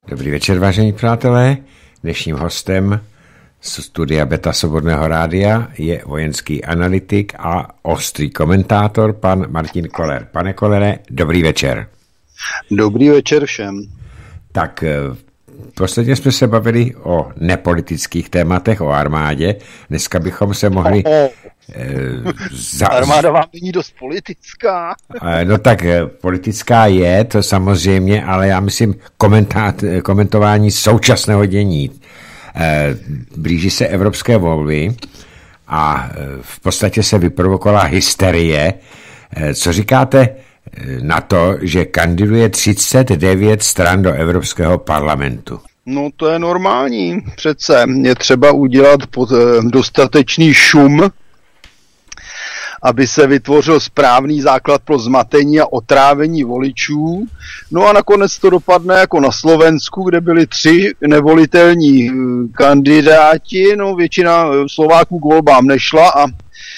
Dobrý večer, vážení přátelé. Dnešním hostem z studia Beta Svobodného rádia je vojenský analytik a ostrý komentátor pan Martin Koller. Pane Kollere, dobrý večer. Dobrý večer všem. Tak posledně jsme se bavili o nepolitických tématech, o armádě. Dneska bychom se mohli... Armáda vám není dost politická. No tak politická je, to samozřejmě, ale já myslím komentování současného dění. Blíží se evropské volby a v podstatě se vyprovokovala hysterie. Co říkáte na to, že kandiduje 39 stran do Evropského parlamentu? No to je normální. Přece je třeba udělat dostatečný šum, aby se vytvořil správný základ pro zmatení a otrávení voličů. No a nakonec to dopadne jako na Slovensku, kde byli 3 nevolitelní kandidáti. No většina Slováků k volbám nešla a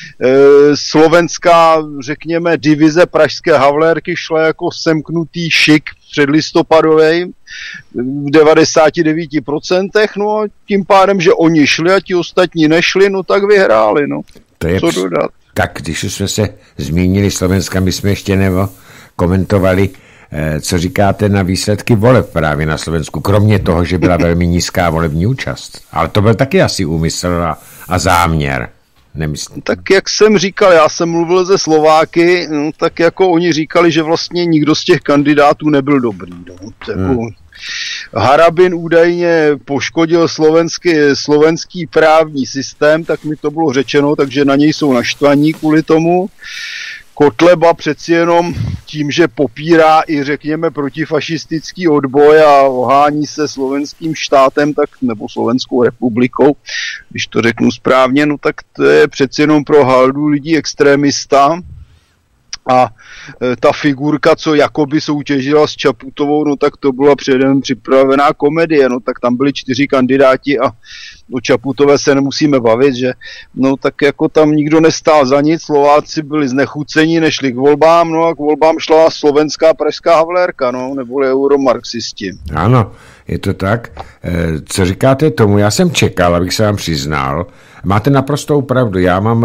slovenská, řekněme, divize pražské Havlérky šla jako semknutý šik předlistopadovej v 99%, no a tím pádem, že oni šli a ti ostatní nešli, no tak vyhráli, no. To je co dodat? Tak když už jsme se zmínili Slovenska, my jsme ještě komentovali, co říkáte na výsledky voleb právě na Slovensku, kromě toho, že byla velmi nízká volební účast. Ale to byl taky asi úmysl a záměr. Nemyslím. Tak jak jsem říkal, já jsem mluvil ze Slováky, no, tak jako oni říkali, že vlastně nikdo z těch kandidátů nebyl dobrý. No. Harabin údajně poškodil slovenský právní systém, tak mi to bylo řečeno, takže na něj jsou naštvaní kvůli tomu. Kotleba přeci jenom tím, že popírá i řekněme protifašistický odboj a ohání se slovenským štátem, tak, nebo Slovenskou republikou, když to řeknu správně, no tak to je přeci jenom pro haldu lidí extrémista. A ta figurka, co jakoby soutěžila s Čaputovou, no tak to byla předem připravená komedie, no tak tam byli 4 kandidáti a o Čaputové se nemusíme bavit, že no tak jako tam nikdo nestál za nic, Slováci byli znechucení, nešli k volbám, no a k volbám šla slovenská pražská Havlérka, no, neboli euromarxisti. Ano, je to tak. Co říkáte tomu? Já jsem čekal, abych se vám přiznal. Máte naprostou pravdu. Já mám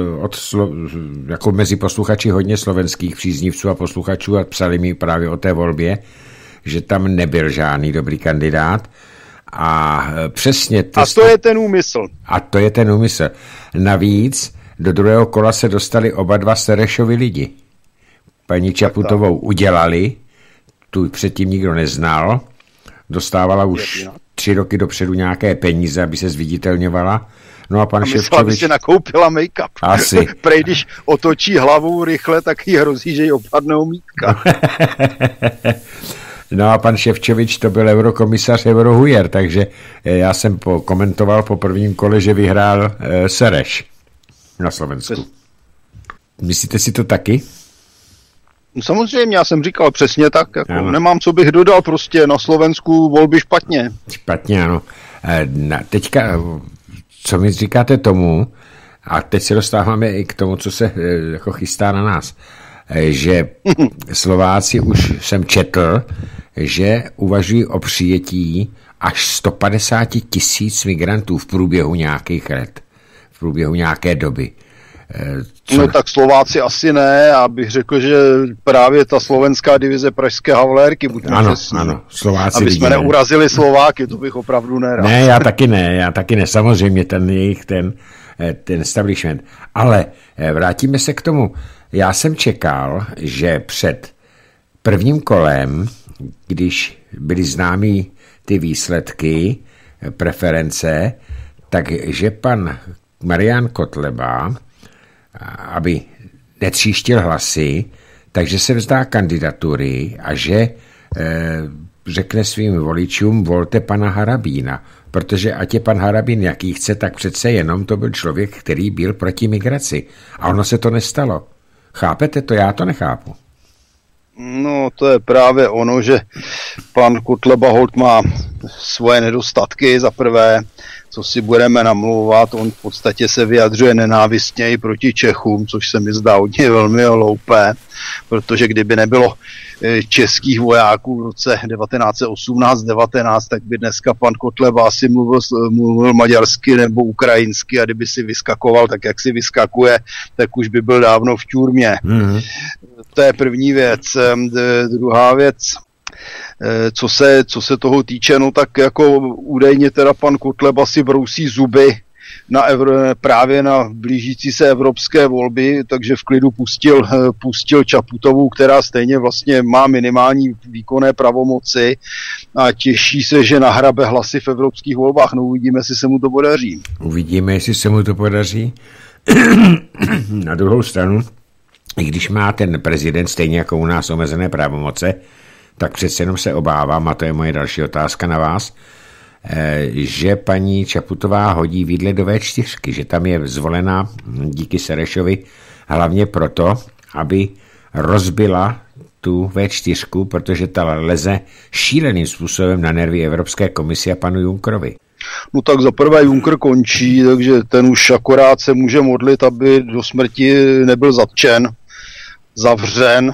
jako mezi posluchači hodně slovenských příznivců a posluchačů a psali mi právě o té volbě, že tam nebyl žádný dobrý kandidát. A přesně... A to je ten úmysl. A to je ten úmysl. Navíc do druhého kola se dostali oba dva Serešovi lidi. Paní Čaputovou udělali, tu předtím nikdo neznal, dostávala už 3 roky dopředu nějaké peníze, aby se zviditelňovala. No a pan Ševčovič... aby si nakoupila make-up. Asi. Prej, když otočí hlavou rychle, tak jí hrozí, že jí opadnou mítka. No a pan Ševčovič to byl eurokomisař Eurohujer, takže já jsem komentoval po prvním kole, že vyhrál Sereš na Slovensku. Myslíte si to taky? Samozřejmě, já jsem říkal přesně tak, jako nemám, co bych dodal, prostě na Slovensku volby špatně. Špatně, ano. Teďka, co mi říkáte tomu, a teď se dostáváme i k tomu, co se jako chystá na nás, že Slováci už jsem četl, že uvažují o přijetí až 150 000 migrantů v průběhu nějakých let, v průběhu nějaké doby. No tak Slováci asi ne, já bych řekl, že právě ta slovenská divize pražské Havlérky, buďme přesní. Ano, Slováci aby jsme neurazili Slováky, to bych opravdu nerad. Ne, já taky ne, samozřejmě ten jejich, ten establishment. Ale vrátíme se k tomu. Já jsem čekal, že před prvním kolem, když byly známý ty výsledky, preference, takže pan Marian Kotleba, aby netříštil hlasy, takže se vzdá kandidatury a že řekne svým voličům, volte pana Harabína, protože ať je pan Harabín jaký chce, tak přece jenom to byl člověk, který byl proti migraci. A ono se to nestalo. Chápete to? Já to nechápu. No, to je právě ono, že pan Kotleba holt má svoje nedostatky. Za prvé, co si budeme namlouvat, on v podstatě se vyjadřuje nenávistně i proti Čechům, což se mi zdá hodně velmi hloupé, protože kdyby nebylo českých vojáků v roce 1918-19, tak by dneska pan Kotleba asi mluvil maďarsky nebo ukrajinsky, a kdyby si vyskakoval tak, jak si vyskakuje, tak už by byl dávno v tůrmě. Mm-hmm. To je první věc. Druhá věc, co se toho týče, no tak jako údajně teda pan Kotleba si brousí zuby právě na blížící se evropské volby, takže v klidu pustil Čaputovou, která stejně vlastně má minimální výkonné pravomoci a těší se, že nahrabe hlasy v evropských volbách. No uvidíme, jestli se mu to podaří. Uvidíme, jestli se mu to podaří. Na druhou stranu, i když má ten prezident stejně jako u nás omezené pravomoce, tak přece jenom se obávám, a to je moje další otázka na vás, že paní Čaputová hodí vidle do V4, že tam je zvolená díky Serešovi hlavně proto, aby rozbila tu V4, protože ta leze šíleným způsobem na nervy Evropské komisi a panu Junckerovi. No tak zaprvé Juncker končí, takže ten už akorát se může modlit, aby do smrti nebyl zatčen, zavřen,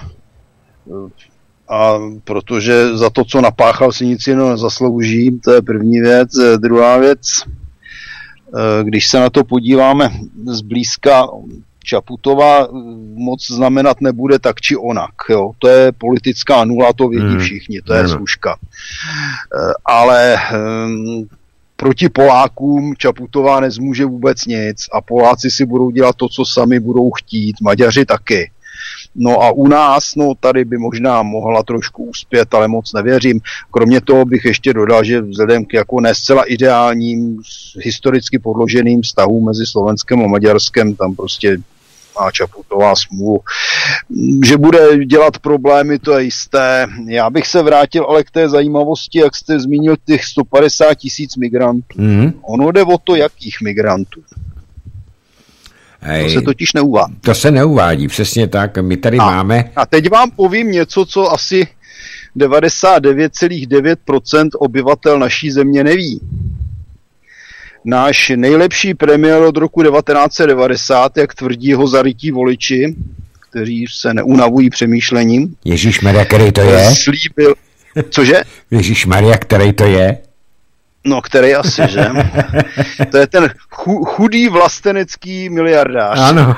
a protože za to, co napáchal, si nic jiného nezaslouží, to je první věc. Druhá věc, když se na to podíváme zblízka, Čaputová moc znamenat nebude tak či onak. Jo. To je politická nula, to vědí všichni, to je služka. Ale proti Polákům Čaputová nezmůže vůbec nic a Poláci si budou dělat to, co sami budou chtít, Maďaři taky. No a u nás, no tady by možná mohla trošku uspět, ale moc nevěřím. Kromě toho bych ještě dodal, že vzhledem k jako ne zcela ideálním, historicky podloženým vztahům mezi Slovenskem a Maďarskem, tam prostě má Čaputová smůlu. Že bude dělat problémy, to je jisté. Já bych se vrátil ale k té zajímavosti, jak jste zmínil těch 150 000 migrantů. Ono jde o to, jakých migrantů. To se totiž neuvádí. To se neuvádí, přesně tak. My tady máme... A teď vám povím něco, co asi 99,9% obyvatel naší země neví. Náš nejlepší premiér od roku 1990, jak tvrdí jeho zarytí voliči, kteří se neunavují přemýšlením. Ježíšmarja, který to je? Slíbil... Cože? Ježíšmarja, který to je? No, který asi, že? To je ten chudý vlastenecký miliardář. Ano.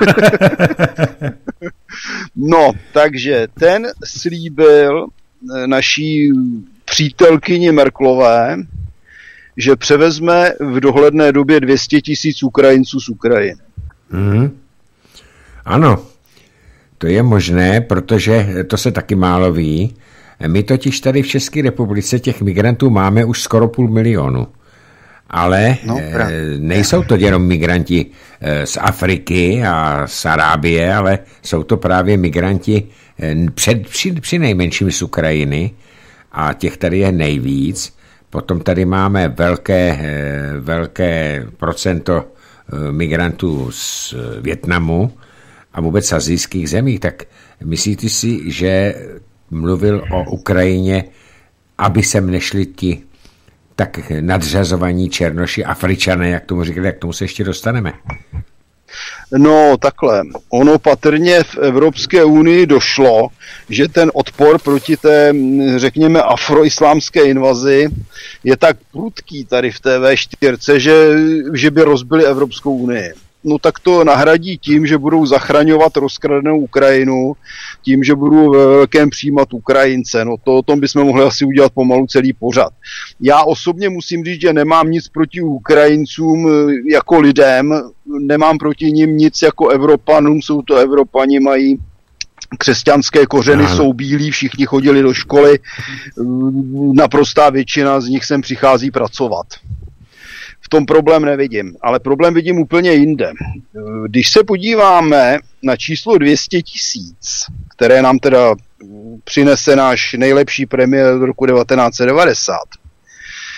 No, takže ten slíbil naší přítelkyni Merkelové, že převezme v dohledné době 200 000 Ukrajinců z Ukrajiny. Ano, to je možné, protože to se taky málo ví. My totiž tady v České republice těch migrantů máme už skoro 500 000. Ale nejsou to jenom migranti z Afriky a z Arábie, ale jsou to právě migranti při nejmenším z Ukrajiny a těch tady je nejvíc. Potom tady máme velké procento migrantů z Vietnamu a vůbec z asijských zemí. Tak myslíte si, že mluvil o Ukrajině, aby sem nešli ti tak nadřazovaní černoši, Afričané, jak tomu říkali, jak tomu se ještě dostaneme? No takhle, ono patrně v Evropské unii došlo, že ten odpor proti té, řekněme, afroislámské invazi je tak prudký tady v té V4, že by rozbili Evropskou unii. No tak to nahradí tím, že budou zachraňovat rozkradenou Ukrajinu, tím, že budou ve velkém přijímat Ukrajince. No to o tom bychom mohli asi udělat pomalu celý pořad. Já osobně musím říct, že nemám nic proti Ukrajincům jako lidem, nemám proti nim nic jako Evropanům, jsou to Evropani, mají křesťanské kořeny, jsou bílí, všichni chodili do školy, naprostá většina z nich sem přichází pracovat. V tom problém nevidím, ale problém vidím úplně jinde. Když se podíváme na číslo 200 000, které nám teda přinese náš nejlepší premiér od roku 1990,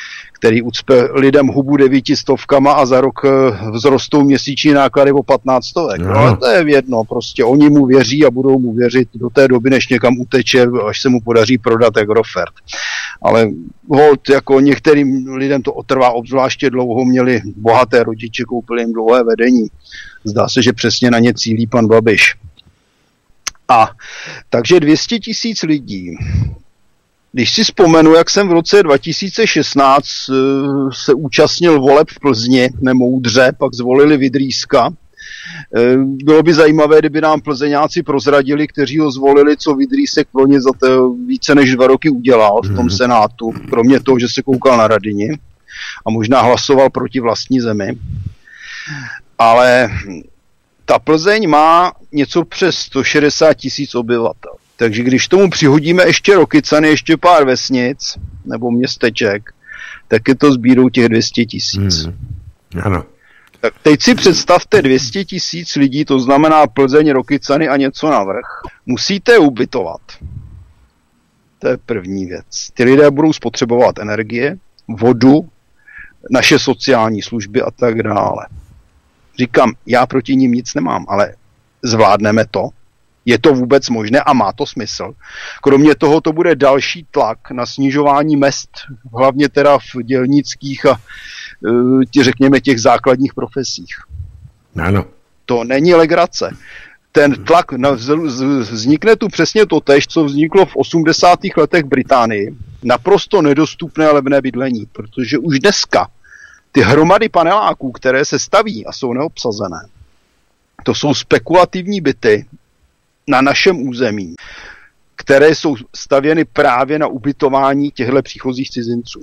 který ucpe lidem hubu 900 a za rok vzrostou měsíční náklady o 1500. No. Ale to je jedno, prostě oni mu věří a budou mu věřit do té doby, než někam uteče, až se mu podaří prodat Agrofert. Ale holt, jako některým lidem to otrvá obzvláště dlouho, měli bohaté rodiče, koupili jim dlouhé vedení. Zdá se, že přesně na ně cílí pan Babiš. A takže 200 000 lidí. Když si vzpomenu, jak jsem v roce 2016 se účastnil voleb v Plzni, nemoudře, pak zvolili Vydrýska. Bylo by zajímavé, kdyby nám plzeňáci prozradili, kteří ho zvolili, co Vydrýsek pro ně za to více než 2 roky udělal v tom senátu, kromě toho, že se koukal na Radini a možná hlasoval proti vlastní zemi. Ale ta Plzeň má něco přes 160 000 obyvatel. Takže když tomu přihodíme ještě Rokycany, ještě pár vesnic nebo městeček, tak je to sbírou těch 200 000. Ano. Tak teď si představte 200 000 lidí, to znamená Plzeň, Rokycany a něco navrch. Musíte ubytovat. To je první věc. Ty lidé budou spotřebovat energie, vodu, naše sociální služby a tak dále. Říkám, já proti ním nic nemám, ale zvládneme to. Je to vůbec možné a má to smysl. Kromě toho to bude další tlak na snižování mezd, hlavně teda v dělnických a řekněme těch základních profesích. Ano. To není legrace. Ten tlak vznikne tu přesně totéž, co vzniklo v 80. letech v Británii. Naprosto nedostupné levné bydlení, protože už dneska ty hromady paneláků, které se staví a jsou neobsazené, to jsou spekulativní byty na našem území, které jsou stavěny právě na ubytování těchto příchozích cizinců.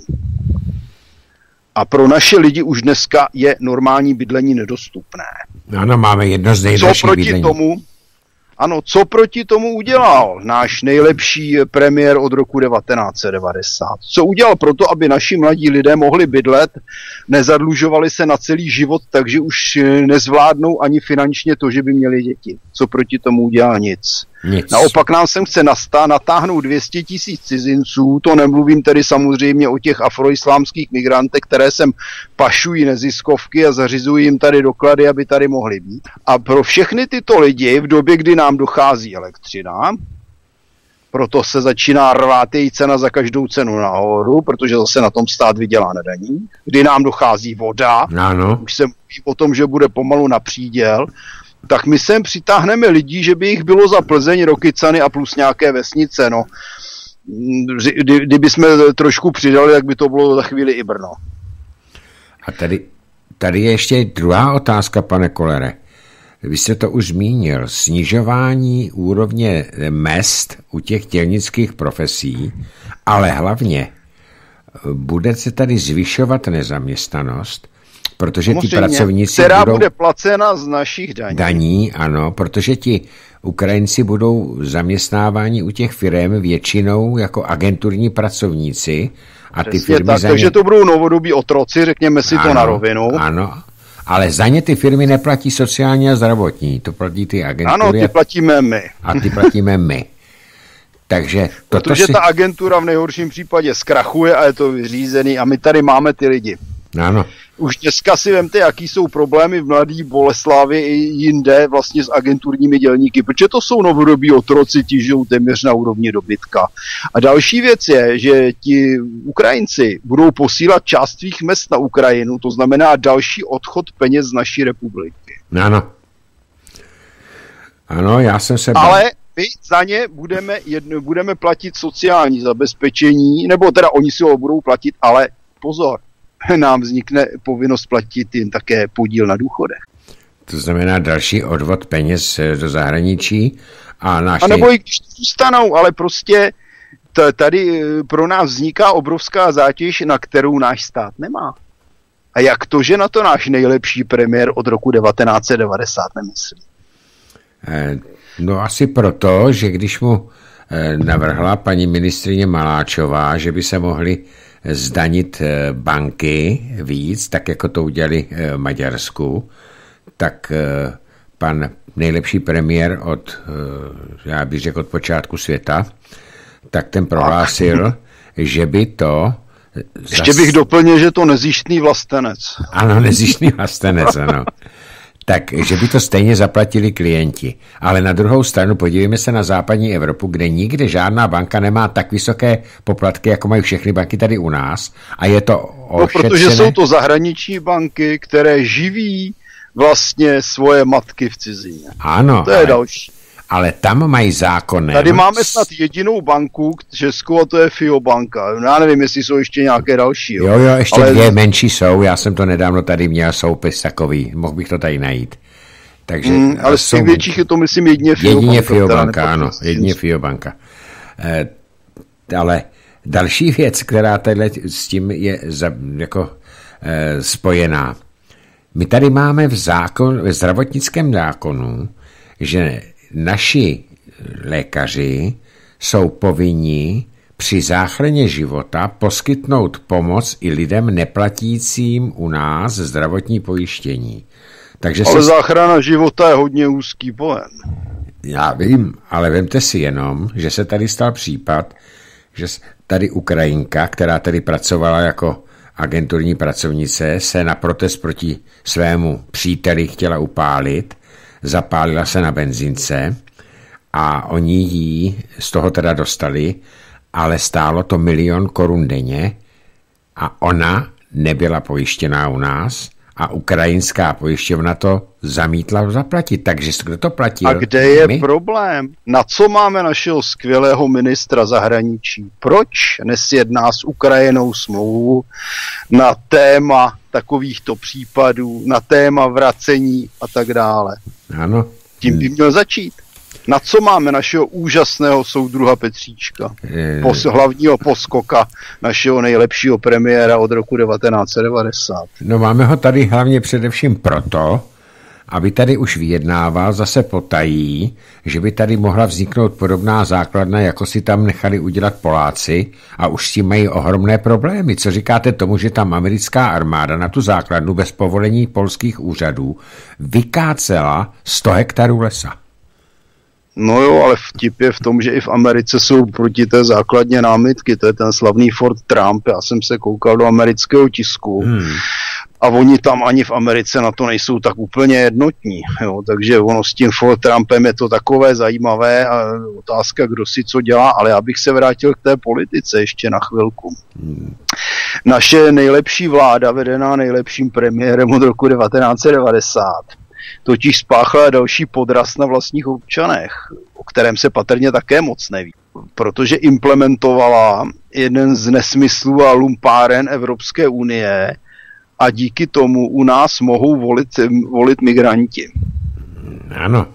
A pro naše lidi už dneska je normální bydlení nedostupné. Ano, máme jedno z nejdražších bydlení. Co proti tomu udělal náš nejlepší premiér od roku 1990? Co udělal proto, aby naši mladí lidé mohli bydlet, nezadlužovali se na celý život, takže už nezvládnou ani finančně to, že by měli děti? Co proti tomu udělal? Nic. Naopak nám sem chce natáhnout 200 000 cizinců, to nemluvím tedy samozřejmě o těch afroislámských migrantech, které sem pašují neziskovky a zařizují jim tady doklady, aby tady mohli být. A pro všechny tyto lidi v době, kdy nám dochází elektřina, proto se začíná rvát její cena za každou cenu nahoru, protože zase na tom stát vydělá na daní, kdy nám dochází voda, už se mluví o tom, že bude pomalu na příděl, tak my sem přitáhneme lidí, že by jich bylo za Plzeň, Rokycany a plus nějaké vesnice. No. Kdyby jsme trošku přidali, tak by to bylo za chvíli i Brno. A tady je ještě druhá otázka, pane Kollere. Vy jste to už zmínil. Snižování úrovně mezd u těch dělnických profesí, ale hlavně bude se tady zvyšovat nezaměstnanost, protože ti pracovníci která bude placena z našich daní. Daní, ano, protože ti Ukrajinci budou zaměstnáváni u těch firem většinou jako agenturní pracovníci a ty firmy tak, takže to budou novodobí otroci, řekněme si to na rovinu. Ano, ale za ně ty firmy neplatí sociální a zdravotní, to platí ty agentury. Ano, ty platíme my. A ty platíme my. Takže protože ta agentura v nejhorším případě zkrachuje a je to vyřízený a my tady máme ty lidi. Ano. Už dneska si vemte, jaký jsou problémy v Mladý Boleslavi i jinde vlastně s agenturními dělníky, protože to jsou novodobí otroci, ti žijou téměř na úrovni dobytka. A další věc je, že ti Ukrajinci budou posílat část svých mezd na Ukrajinu, to znamená další odchod peněz z naší republiky. Ano. Ano, já jsem se... Ale my za ně budeme platit sociální zabezpečení, nebo teda oni si ho budou platit, ale pozor, nám vznikne povinnost platit jim také podíl na důchodech. To znamená další odvod peněz do zahraničí a nebo i když zůstanou, ale prostě tady pro nás vzniká obrovská zátěž, na kterou náš stát nemá. A jak to, že na to náš nejlepší premiér od roku 1990 nemyslí? No asi proto, že když mu navrhla paní ministryně Maláčová, že by se mohly zdanit banky víc, tak jako to udělali v Maďarsku, tak pan nejlepší premiér já bych řekl od počátku světa, tak ten prohlásil, že by to Ještě bych doplnil, že to nezištný vlastenec. Ano, nezištný vlastenec, ano. Tak, že by to stejně zaplatili klienti. Ale na druhou stranu podívejme se na západní Evropu, kde nikde žádná banka nemá tak vysoké poplatky, jako mají všechny banky tady u nás. A je to ošetřené. No, protože jsou to zahraniční banky, které živí vlastně svoje matky v cizině. Ano. To je další. Ale tam mají zákonem. Tady máme snad jedinou banku českou a to je FIO banka. Já nevím, jestli jsou ještě nějaké další. Jo, ještě dvě menší jsou. Já jsem to nedávno tady měl soupis takový. Mohl bych to tady najít. Takže, ale z těch větších je to, myslím, jedině FIO banka. Jedině FIO banka, ano. Jedině FIO banka. Ale další věc, která tady s tím je spojená. My tady máme ve zdravotnickém zákonu, že naši lékaři jsou povinni při záchraně života poskytnout pomoc i lidem neplatícím u nás zdravotní pojištění. Takže ale záchrana života je hodně úzký pojem. Já vím, ale vemte si jenom, že se tady stal případ, že tady Ukrajinka, která tady pracovala jako agenturní pracovnice, se na protest proti svému příteli chtěla upálit, zapálila se na benzince a oni jí z toho teda dostali, ale stálo to 1 000 000 korun denně a ona nebyla pojištěná u nás a ukrajinská pojišťovna to zamítla zaplatit. Takže kdo to platil? A kde je problém? Na co máme našeho skvělého ministra zahraničí? Proč nesjedná s Ukrajinou smlouvu na téma takovýchto případů, na téma vracení a tak dále? Ano. Tím by měl začít. Na co máme našeho úžasného soudruha Petříčka? Hlavního poskoka našeho nejlepšího premiéra od roku 1990. No máme ho tady hlavně především proto, aby tady už vyjednával zase potají, že by tady mohla vzniknout podobná základna, jako si tam nechali udělat Poláci a už s tím mají ohromné problémy. Co říkáte tomu, že tam americká armáda na tu základnu bez povolení polských úřadů vykácela 100 hektarů lesa? No jo, ale vtip je v tom, že i v Americe jsou proti té základně námitky, to je ten slavný Fort Trump, já jsem se koukal do amerického tisku a oni tam ani v Americe na to nejsou tak úplně jednotní, jo, takže ono s tím Fort Trumpem je to takové zajímavé a otázka, kdo si co dělá, ale já bych se vrátil k té politice ještě na chvilku. Naše nejlepší vláda, vedená nejlepším premiérem od roku 1990, totiž spáchala další podraz na vlastních občanech, o kterém se patrně také moc neví, protože implementovala jeden z nesmyslů a lumpáren Evropské unie a díky tomu u nás mohou volit migranti. Ano,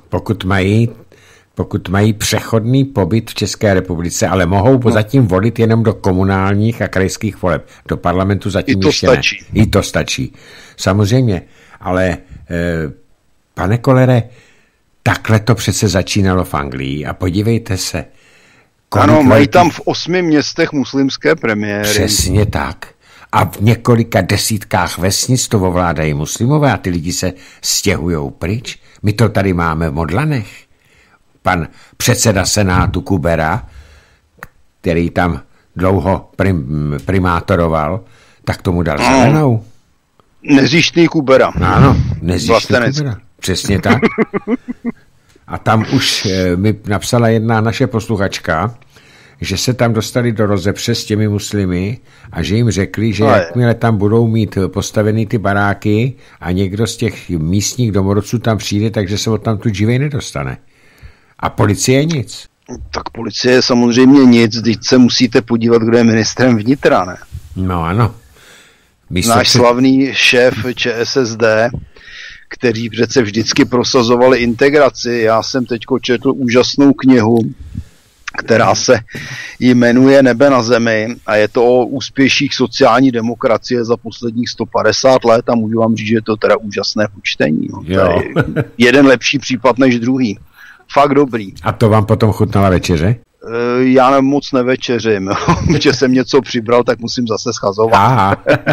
pokud mají přechodný pobyt v České republice, ale mohou zatím volit jenom do komunálních a krajských voleb. Do parlamentu zatím ještě ne. I to stačí. Samozřejmě, ale pane Kollere, takhle to přece začínalo v Anglii a podívejte se. Ano, mají tam v 8 městech muslimské premiéry. Přesně tak. A v několika desítkách vesnic to ovládají muslimové a ty lidi se stěhujou pryč. My to tady máme v Modlanech. Pan předseda Senátu Kubera, který tam dlouho primátoroval, tak tomu dal zelenou. Nezištný Kubera. Ano, nezištný Kubera. Přesně tak. A tam už mi napsala jedna naše posluchačka, že se tam dostali do rozepře s těmi muslimy a že jim řekli, že jakmile tam budou mít postavený ty baráky a někdo z těch místních domorodců tam přijde, takže se od tam tu živej nedostane. A policie nic. Tak policie je samozřejmě nic, když se musíte podívat, kdo je ministrem vnitra, ne? No ano. Náš slavný šéf ČSSD, kteří přece vždycky prosazovali integraci. Já jsem teďko četl úžasnou knihu, která se jmenuje Nebe na zemi a je to o úspěších sociální demokracie za posledních 150 let a můžu vám říct, že je to teda úžasné čtení. No. To je jeden lepší případ než druhý. Fakt dobrý. A to vám potom chutnala večeře? Já moc nevečeřím, protože jsem něco přibral, tak musím zase schazovat.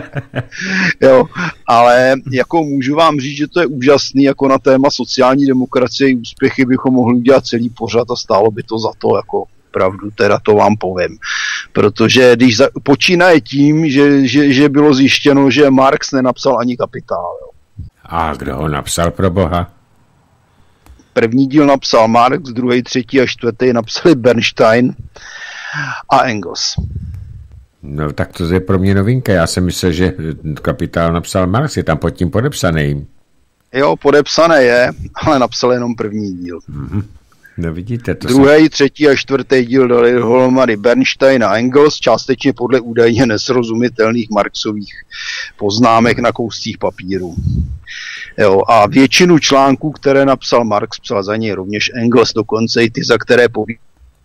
Jo, ale jako můžu vám říct, že to je úžasný, jako na téma sociální demokracie i úspěchy bychom mohli udělat celý pořad a stálo by to za to, jako pravdu, teda to vám povím. Protože když počínaje tím, že bylo zjištěno, že Marx nenapsal ani Kapitál. Jo. A kdo ho napsal, pro boha? První díl napsal Marx, druhý, třetí a čtvrtý napsali Bernstein a Engels. No tak to je pro mě novinka. Já jsem myslel, že Kapitál napsal Marx, je tam pod tím podepsaný. Jo, podepsané je, ale napsal jenom první díl. Mm-hmm. No vidíte, to druhý, třetí a čtvrtý díl dali dohromady Bernstein a Engels, částečně podle údajně nesrozumitelných Marxových poznámek na kouscích papíru. Jo, a většinu článků, které napsal Marx, psal za něj rovněž Engels, dokonce i ty, za které poví.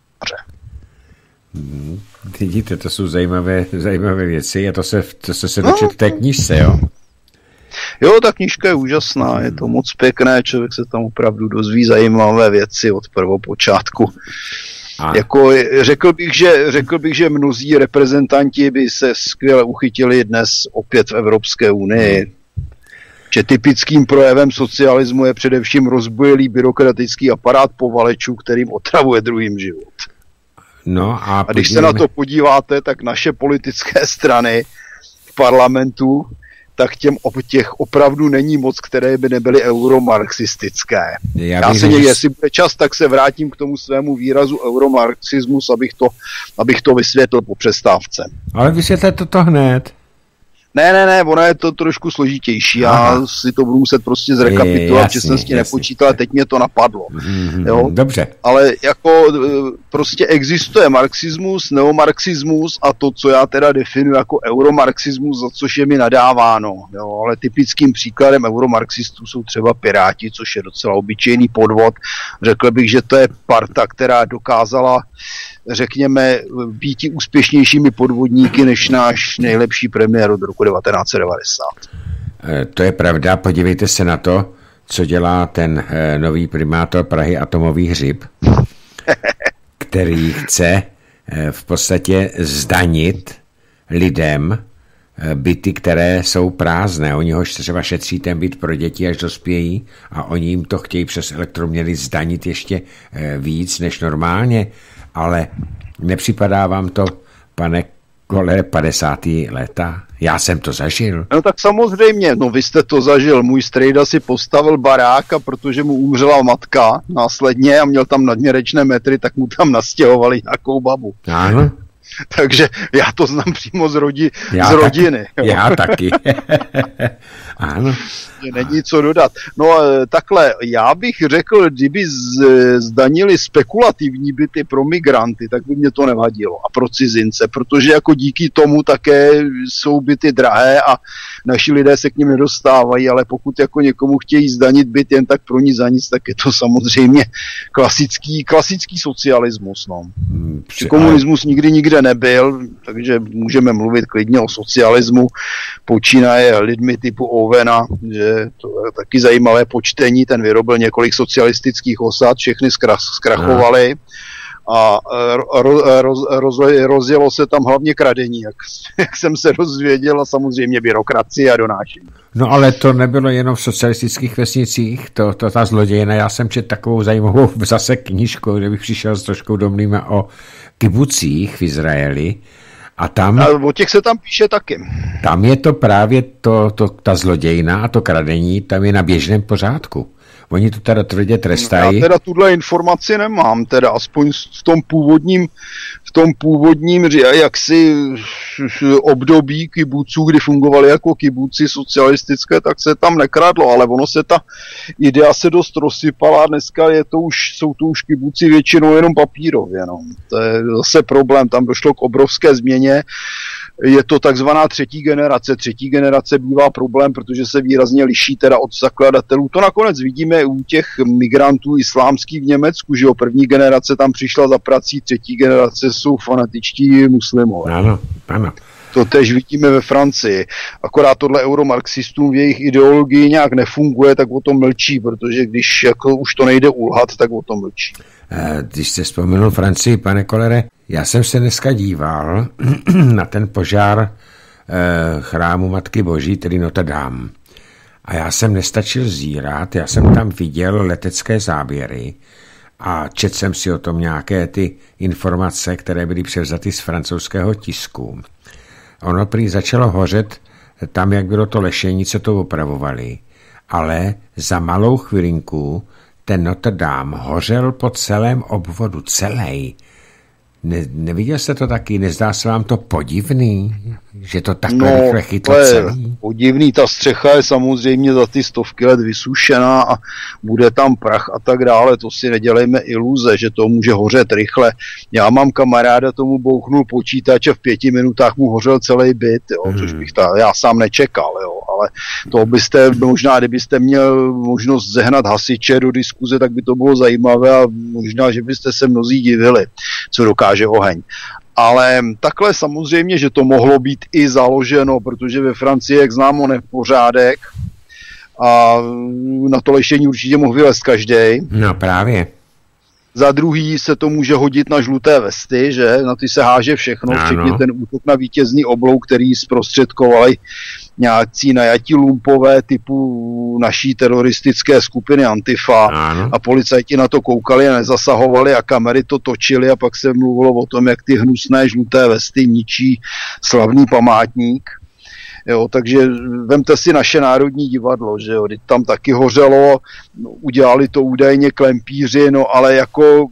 Vidíte, to jsou zajímavé věci a to se dočet v té knížce, jo? Jo, ta knížka je úžasná, je to moc pěkné, člověk se tam opravdu dozví zajímavé věci od prvopočátku. Jako, řekl bych, že mnozí reprezentanti by se skvěle uchytili dnes opět v Evropské unii. Že typickým projevem socialismu je především rozbujelý byrokratický aparát povalečů, kterým otravuje druhým život. No a když se na to podíváte, tak naše politické strany v parlamentu, tak těch opravdu není moc, které by nebyly euromarxistické. Já si někdy, jestli bude čas, tak se vrátím k tomu svému výrazu euromarxismus, abych to vysvětlil po přestávce. Ale vysvětlete to hned. Ne, ono je to trošku složitější. Já si to budu muset prostě zrekapitulovat, že jsem s tím nepočítal, a teď mě to napadlo. Jo? Dobře. Ale jako prostě existuje marxismus, neomarxismus a to, co já teda definuji jako euromarxismus, za což je mi nadáváno. Jo? Ale typickým příkladem euromarxistů jsou třeba Piráti, což je docela obyčejný podvod. Řekl bych, že to je parta, která dokázala, řekněme, být úspěšnějšími podvodníky než náš nejlepší premiér od roku 1990. To je pravda, podívejte se na to, co dělá ten nový primátor Prahy Atomový hřib, který chce v podstatě zdanit lidem byty, které jsou prázdné. Oni ho třeba šetří ten byt pro děti, až dospějí, a oni jim to chtějí přes elektroměry zdanit ještě víc než normálně. Ale nepřipadá vám to, pane Kole, 50. léta? Já jsem to zažil. No tak samozřejmě, no vy jste to zažil. Můj strejda si postavil barák a protože mu umřela matka následně a měl tam nadměrečné metry, tak mu tam nastěhovali nějakou babu. Ano. Takže já to znám přímo z rodiny. Já taky. Ano. Není co dodat. No takhle, já bych řekl, kdyby zdanili spekulativní byty pro migranty, tak by mě to nevadilo. A pro cizince, protože jako díky tomu také jsou byty drahé a naši lidé se k nim nedostávají, ale pokud jako někomu chtějí zdanit byt jen tak pro ní za nic, tak je to samozřejmě klasický socialismus. No. Komunismus nikde nebyl, takže můžeme mluvit klidně o socialismu, počínaje lidmi typu Owena, že to je taky zajímavé počtení, ten vyrobil několik socialistických osad, všechny zkrachovaly a rozjelo se tam hlavně kradení, jak jsem se dozvěděl, a samozřejmě byrokracie a donášení. No ale to nebylo jenom v socialistických vesnicích, to ta zlodějina, já jsem četl takovou zajímavou zase knížku, kde bych přišel s troškou domnýma o kibucích v Izraeli. A o těch se tam píše taky. Tam je to právě ta zlodějna a to kradení, tam je na běžném pořádku. Oni to teda tvrdě trestají. Já teda tuhle informaci nemám, teda aspoň v tom původním jaksi období kibuců, kdy fungovaly jako kibuci socialistické, tak se tam nekradlo, ale ono se ta idea se dost rozsypala, dneska jsou to už kibuci většinou jenom papírově. No. To je zase problém, tam došlo k obrovské změně. Je to takzvaná třetí generace. Třetí generace bývá problém, protože se výrazně liší teda od zakladatelů. To nakonec vidíme u těch migrantů islámských v Německu, že jo, první generace tam přišla za prací, třetí generace jsou fanatičtí muslimové. Ano. To tež vidíme ve Francii. Akorát tohle euromarxistům v jejich ideologii nějak nefunguje, tak o tom mlčí, protože když jako už to nejde ulhat, tak o tom mlčí. Když jste vzpomenul Francii, pane Kolere, já jsem se dneska díval na ten požár chrámu Matky Boží, tedy Notre Dame. A já jsem nestačil zírat, já jsem tam viděl letecké záběry a četl jsem si o tom nějaké ty informace, které byly převzaty z francouzského tisku. Ono prý začalo hořet tam, jak bylo to lešení, co to opravovali, ale za malou chvilinku ten Notre Dame hořel po celém obvodu, celý. Neviděl jste to taky? Nezdá se vám to podivný? Že to takhle rychle chytlo celý? Podivný, ta střecha je samozřejmě za ty stovky let vysušená a bude tam prach a tak dále, to si nedělejme iluze, že to může hořet rychle. Já mám kamaráda, tomu bouchnul počítač a v 5 minutách mu hořel celý byt, jo, což bych já sám nečekal, jo, ale to byste možná, kdybyste měl možnost zehnat hasiče do diskuze, tak by to bylo zajímavé a možná, že byste se mnozí divili, co dokáže oheň. Ale takhle samozřejmě, že to mohlo být i založeno, protože ve Francii, jak známo, nepořádek a na to lešení určitě mohl vylézt každej. No právě. Za druhý se to může hodit na žluté vesty, že? Na ty se háže všechno, včetně ten útok na vítězný oblouk, který zprostředkovali nějací najatí lumpové typu naší teroristické skupiny Antifa. Ano. A policajti na to koukali a nezasahovali a kamery to točily a pak se mluvilo o tom, jak ty hnusné žluté vesty ničí slavný památník. Jo, takže vemte si naše Národní divadlo, že jo, tam taky hořelo, udělali to údajně klempíři, no ale jako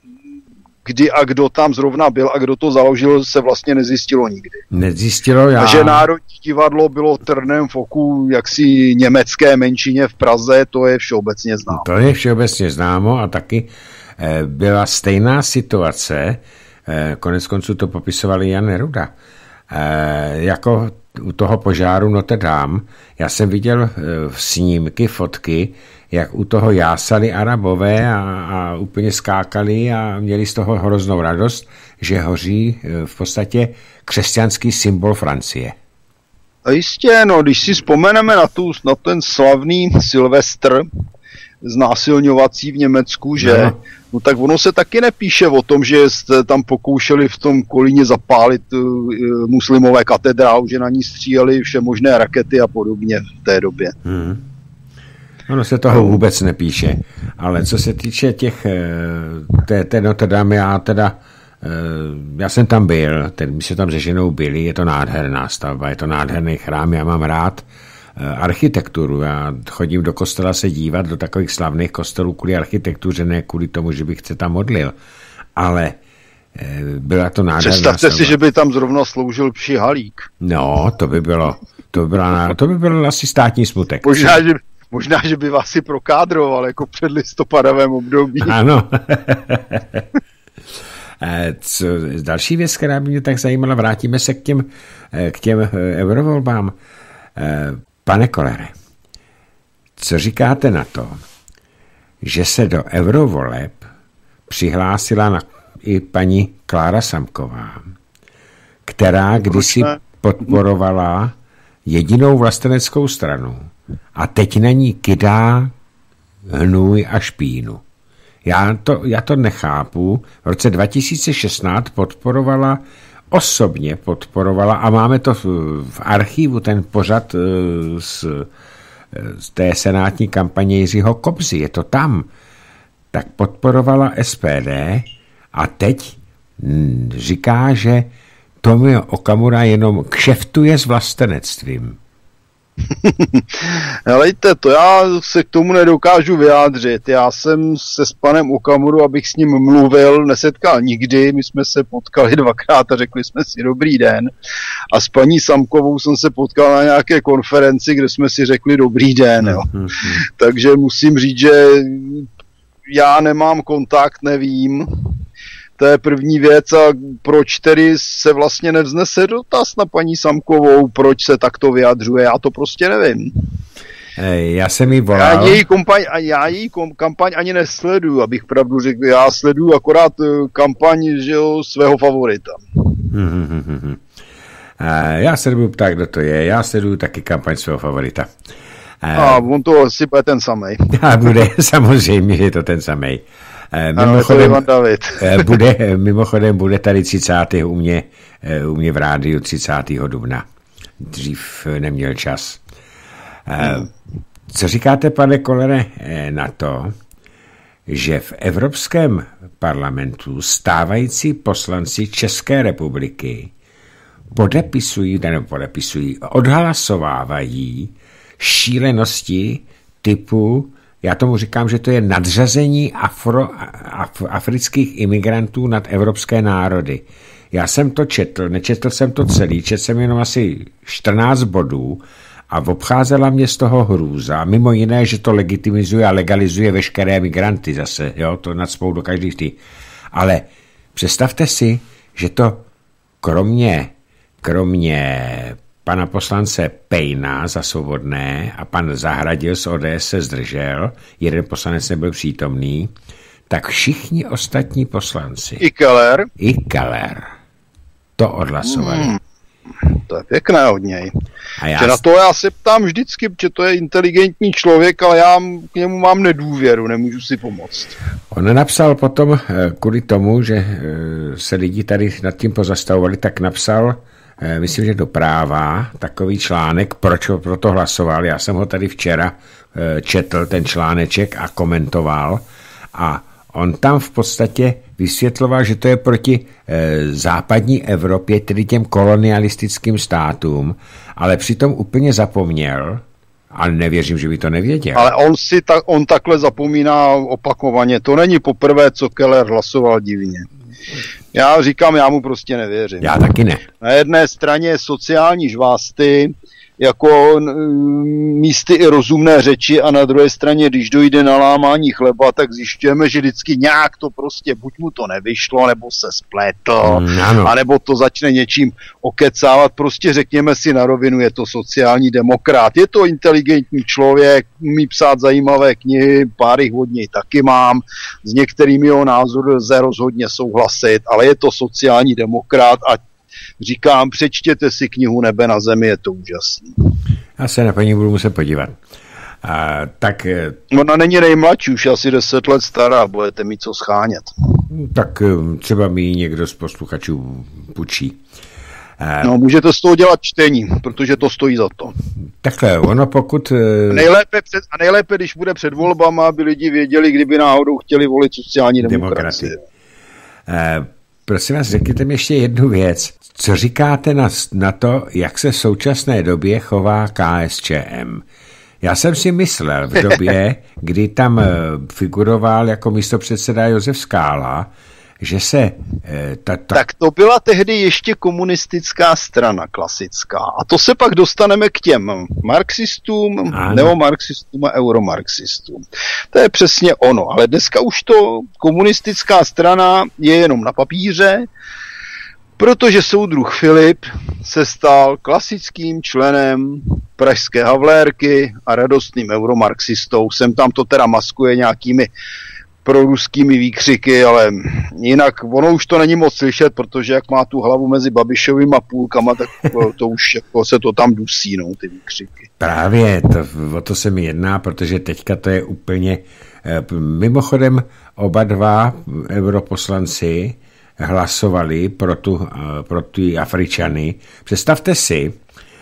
kdy a kdo tam zrovna byl a kdo to založil, se vlastně nezjistilo nikdy. Nezjistilo já. Takže Národní divadlo bylo trnem v oku jaksi německé menšině v Praze, to je všeobecně známo. To je všeobecně známo a taky byla stejná situace, konec konců to popisovali Jan Neruda, jako u toho požáru Notre Dame. Já jsem viděl snímky, fotky, jak u toho jásali Arabové a úplně skákali a měli z toho hroznou radost, že hoří v podstatě křesťanský symbol Francie. A jistě, no, když si vzpomeneme na ten slavný Silvestr znásilňovací v Německu, že no tak ono se taky nepíše o tom, že jste tam pokoušeli v tom Kolíně zapálit muslimové katedrálu, že na ní stříleli všemožné rakety a podobně v té době. Ono se toho vůbec nepíše, ale co se týče té Notre Dame, já jsem tam byl, my jsme tam se ženou byli, je to nádherná stavba, je to nádherný chrám, já mám rád architekturu, já chodím do kostela se dívat, do takových slavných kostelů kvůli architektuře, ne kvůli tomu, že bych se tam modlil, ale byla to nádherná stavba. Představte si, že by tam zrovna sloužil Pši Halík. No, to by byl asi státní smutek. Možná, že by vás si prokádroval jako před listopadovém období. Ano. Další věc, která by mě tak zajímala, vrátíme se k těm eurovolbám. Pane Kollere, co říkáte na to, že se do eurovoleb přihlásila i paní Klára Samková, která kdysi podporovala jedinou vlasteneckou stranu a teď na ní kydá hnůj a špínu. Já to nechápu. V roce 2016 osobně podporovala a máme to v archivu, ten pořad z té senátní kampaně Jiřího Kobzy, je to tam. Tak podporovala SPD a teď říká, že Tomio Okamura jenom kšeftuje s vlastenectvím. Helejte, to já se k tomu nedokážu vyjádřit. Já jsem se s panem Okamurou, abych s ním mluvil, nesetkal nikdy. My jsme se potkali 2krát a řekli jsme si dobrý den. A s paní Samkovou jsem se potkal na nějaké konferenci, kde jsme si řekli dobrý den. Jo. Takže musím říct, že já nemám kontakt, nevím. To je první věc a proč tedy se vlastně nevznese dotaz na paní Samkovou, proč se takto vyjadřuje, já to prostě nevím. Já jsem jí volal. Já její kampaň ani nesleduju, abych pravdu řekl, já sleduju akorát kampaň, že jo, svého favorita. Já se nebudu ptát, kdo to je, já sleduju taky kampaň svého favorita. A on to asi bude ten samej. A bude, samozřejmě, že je to ten samej. Mimochodem bude tady 30. u mě v rádiu 30. dubna. Dřív neměl čas. Co říkáte, pane Kollere, na to, že v Evropském parlamentu poslanci České republiky odhlasovávají šílenosti typu, já tomu říkám, že to je nadřazení afrických imigrantů nad evropské národy. Já jsem to četl, nečetl jsem to celý, četl jsem jenom asi 14 bodů a obcházela mě z toho hrůza. Mimo jiné, že to legitimizuje a legalizuje veškeré migranty zase, jo, to nacpou do každých tý. Ale představte si, že to kromě pana poslance Pejna za Svobodné a pan Zahradil z ODS se zdržel, jeden poslanec nebyl přítomný, tak všichni ostatní poslanci. I Keller. To odhlasovali. To je pěkné od něj. Na to já se ptám vždycky, že to je inteligentní člověk, ale já k němu mám nedůvěru, nemůžu si pomoct. On napsal potom, kvůli tomu, že se lidi tady nad tím pozastavovali, tak napsal, myslím, že do Práva, takový článek, proč pro to hlasoval. Já jsem ho tady včera četl, ten článeček, a komentoval. A on tam v podstatě vysvětloval, že to je proti západní Evropě, tedy těm kolonialistickým státům, ale přitom úplně zapomněl, ale nevěřím, že by to nevěděl. Ale on takhle zapomíná opakovaně. To není poprvé, co Keller hlasoval divně. Já říkám, já mu prostě nevěřím. Já taky ne. Na jedné straně sociální žvásty, jako místy i rozumné řeči, a na druhé straně, když dojde na lámání chleba, tak zjišťujeme, že vždycky nějak to prostě, buď mu to nevyšlo, nebo se spletl, anebo to začne něčím okecávat. Prostě řekněme si na rovinu, je to sociální demokrat, je to inteligentní člověk, umí psát zajímavé knihy, pár jich od něj taky mám, s některými jeho názory lze rozhodně souhlasit, ale je to sociální demokrat a říkám, přečtěte si knihu Nebe na zemi, je to úžasný. Já se na paní budu muset podívat. Tak... Ona není nejmladší, už asi 10 let stará, budete mít co schánět. Tak třeba mi někdo z posluchačů půjčí. No, můžete z toho dělat čtení, protože to stojí za to. Takhle, ono pokud... Nejlépe, když bude před volbama, aby lidi věděli, kdyby náhodou chtěli volit sociální demokracii. Prosím vás, řekněte mi ještě jednu věc. Co říkáte na to, jak se v současné době chová KSČM? Já jsem si myslel v době, kdy tam figuroval jako místopředseda Josef Skála, že se... Tak to byla tehdy ještě komunistická strana klasická. A to se pak dostaneme k těm marxistům, neomarxistům a euromarxistům. To je přesně ono. Ale dneska už to komunistická strana je jenom na papíře, protože soudruh Filip se stal klasickým členem pražské Havlérky a radostným euromarxistou. Sem tam to teda maskuje nějakými proruskými výkřiky, ale jinak ono už to není moc slyšet, protože jak má tu hlavu mezi Babišovýma půlkama, tak to už jako se to tam dusí, no, ty výkřiky. Právě, o to se mi jedná, protože teďka to je úplně... Mimochodem oba dva europoslanci hlasovali pro ty Afričany. Představte si,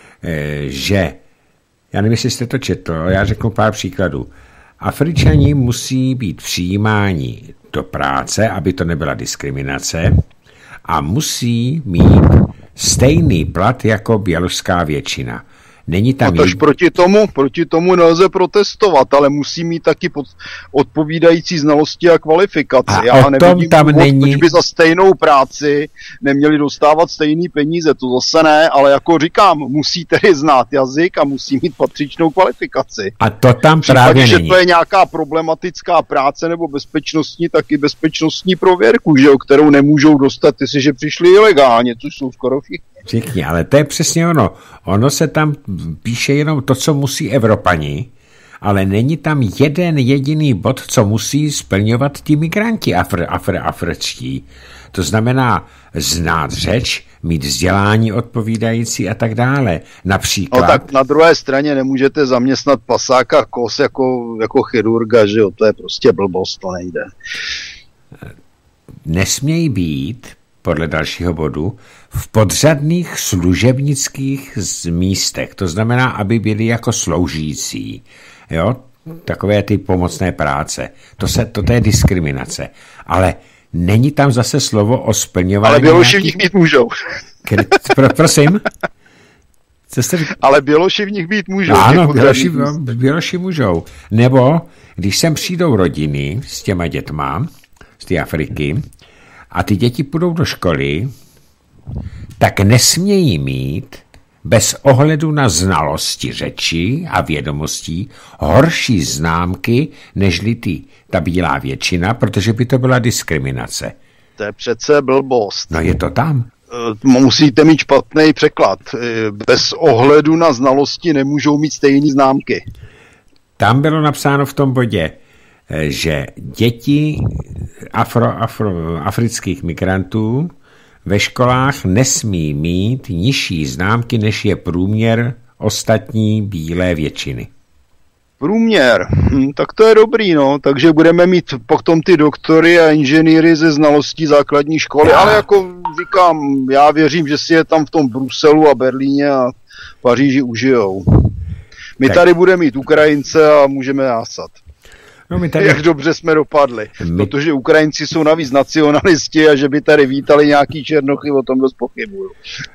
že, já nevím, jestli jste to četl, já řeknu pár příkladů. Afričani musí být přijímáni do práce, aby to nebyla diskriminace, a musí mít stejný plat jako běložská většina. Není tam proti tomu nelze protestovat, ale musí mít taky odpovídající znalosti a kvalifikaci. Já nevidím tam není... proč by za stejnou práci neměli dostávat stejný peníze, to zase ne, ale jako říkám, musí tedy znát jazyk a musí mít patřičnou kvalifikaci. A to tam právě není. Že to je nějaká problematická práce nebo bezpečnostní, taky bezpečnostní prověrku, že, kterou nemůžou dostat, jestliže přišli ilegálně, což jsou skoro všichni, ale to je přesně ono. Ono se tam píše jenom to, co musí Evropani, ale není tam jeden jediný bod, co musí splňovat ti migranti afričtí. To znamená znát řeč, mít vzdělání odpovídající a tak dále. Například... No tak na druhé straně nemůžete zaměstnat pasáka kos jako chirurga, že jo, to je prostě blbost, to nejde. Nesmějí být podle dalšího bodu, v podřadných služebnických místech. To znamená, aby byli jako sloužící. Jo? takové ty pomocné práce. To je diskriminace. Ale není tam zase slovo o splňování... Ale Běloši v nich být můžou. Prosím? Ale Běloši v nich být můžou. Ano, Běloši můžou. Nebo když sem přijdou rodiny s těma dětma z té Afriky a ty děti půjdou do školy, tak nesmějí mít bez ohledu na znalosti řeči a vědomostí horší známky, nežli ta bílá většina, protože by to byla diskriminace. To je přece blbost. No je to tam. Musíte mít špatný překlad. Bez ohledu na znalosti nemůžou mít stejné známky. Tam bylo napsáno v tom bodě, že děti afrických migrantů ve školách nesmí mít nižší známky, než je průměr ostatní bílé většiny. Průměr, tak to je dobrý, no. Takže budeme mít potom ty doktory a inženýry ze znalostí základní školy, ale jako říkám, já věřím, že si je tam v tom Bruselu a Berlíně a Paříži užijou. My tady budeme mít Ukrajince a můžeme jásat. No my tady... Jak dobře jsme dopadli. Protože Ukrajinci jsou navíc nacionalisti a že by tady vítali nějaký černochy, o tom dost pochybuju.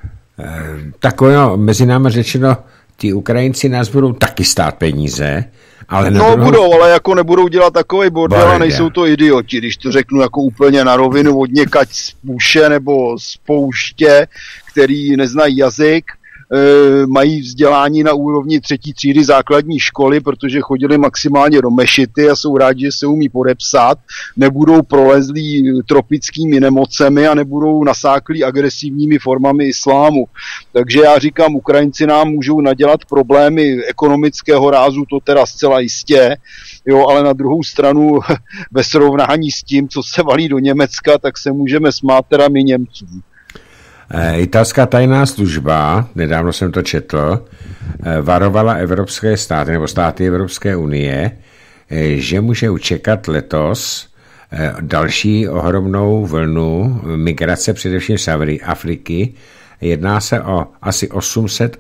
Mezi námi řečeno, ti Ukrajinci nás budou taky stát peníze, ale budou, ale jako nebudou dělat takovej bordel a nejsou to idioti, když to řeknu jako úplně na rovinu od někať z puše nebo z pouště, který neznají jazyk, mají vzdělání na úrovni 3. třídy základní školy, protože chodili maximálně do mešity a jsou rádi, že se umí podepsat, nebudou prolezlí tropickými nemocemi a nebudou nasáklí agresivními formami islámu. Takže já říkám, Ukrajinci nám můžou nadělat problémy ekonomického rázu, to teda zcela jistě, jo, ale na druhou stranu ve srovnání s tím, co se valí do Německa, tak se můžeme smát teda my Němcům. Italská tajná služba, nedávno jsem to četl, varovala evropské státy nebo státy Evropské unie, že může čekat letos další ohromnou vlnu migrace, především z Afriky. Jedná se o asi 800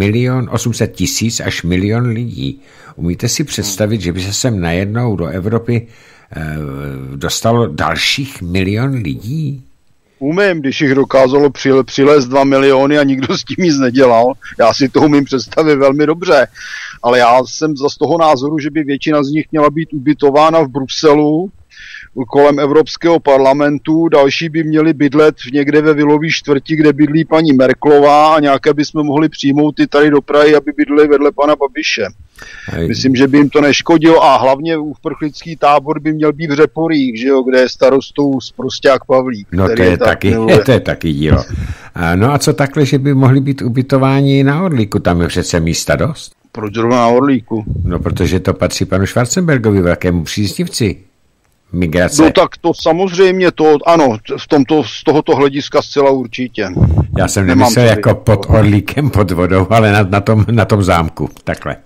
tisíc až milion lidí. Umíte si představit, že by se sem najednou do Evropy dostalo dalších milion lidí? Umím, když jich dokázalo přilézt 2 miliony a nikdo s tím nic nedělal. Já si to umím představit velmi dobře. Ale já jsem z toho názoru, že by většina z nich měla být ubytována v Bruselu, kolem Evropského parlamentu, další by měli bydlet někde ve vilový čtvrti, kde bydlí paní Merklová a nějaké bychom mohli přijmout i tady do Prahy, aby bydleli vedle pana Babiše. Myslím, že by jim to neškodilo a hlavně uprchlický tábor by měl být v Řeporích, že jo, kde je starostou Prosťák Pavlík. No to je taky dílo. No a co takhle, že by mohli být ubytováni na Orlíku, tam je přece místa dost. Proč zrovna na Orlíku? No protože to patří panu Schwarzenbergovi, velkému příznivci migrace. No tak to samozřejmě, ano, z tohoto hlediska zcela určitě. Já jsem nemyslel jako pod Orlíkem, pod vodou, ale na tom zámku, takhle.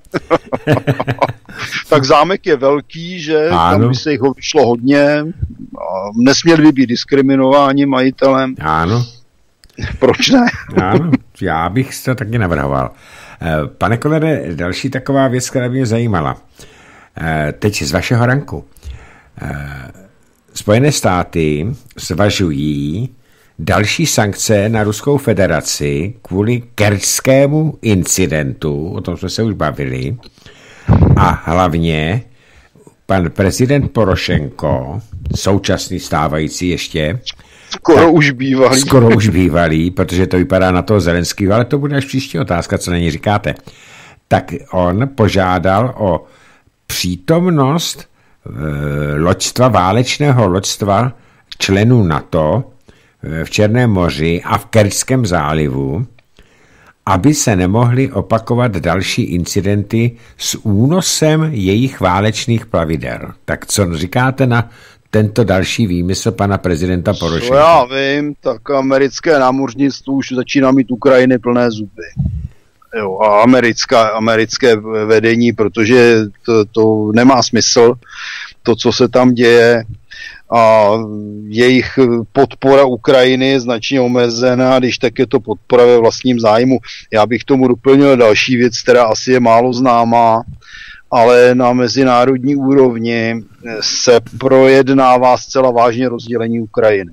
Tak zámek je velký, že ano. Tam by se jich vyšlo hodně, nesměli by být diskriminováni majitelem. Ano. Proč ne? Ano, já bych to taky navrhoval. Pane Kollere, další taková věc, která by mě zajímala. Teď z vašeho ranku. Spojené státy zvažují další sankce na Ruskou federaci kvůli kerčskému incidentu, o tom jsme se už bavili, a hlavně pan prezident Porošenko, současný stávající ještě, skoro už bývalý, protože to vypadá na toho Zelenského, ale to bude až příští otázka, co na něj říkáte, tak on požádal o přítomnost válečného loďstva členů NATO v Černém moři a v Kerčském zálivu, aby se nemohly opakovat další incidenty s únosem jejich válečných plavidel. Tak co říkáte na tento další výmysl pana prezidenta Porošenka? Já vím, tak americké námořnictvo už začíná mít Ukrajiny plné zuby. Jo, a americké vedení, protože to nemá smysl, to, co se tam děje, a jejich podpora Ukrajiny je značně omezená, když tak je to podpora ve vlastním zájmu. Já bych tomu doplnil další věc, která asi je málo známá, ale na mezinárodní úrovni se projednává zcela vážně rozdělení Ukrajiny.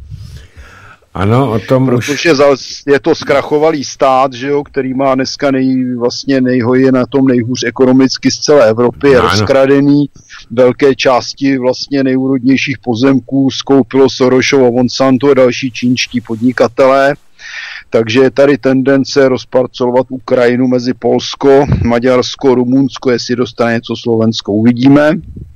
Ano, o tom protože je to zkrachovalý stát, že jo, který má dneska je na tom nejhůř ekonomicky z celé Evropy, je rozkradený, velké části vlastně nejúrodnějších pozemků skoupilo Sorošovo, Monsanto a další čínští podnikatelé, takže je tady tendence rozparcelovat Ukrajinu mezi Polsko, Maďarsko, Rumunsko, jestli dostane něco Slovensko, uvidíme,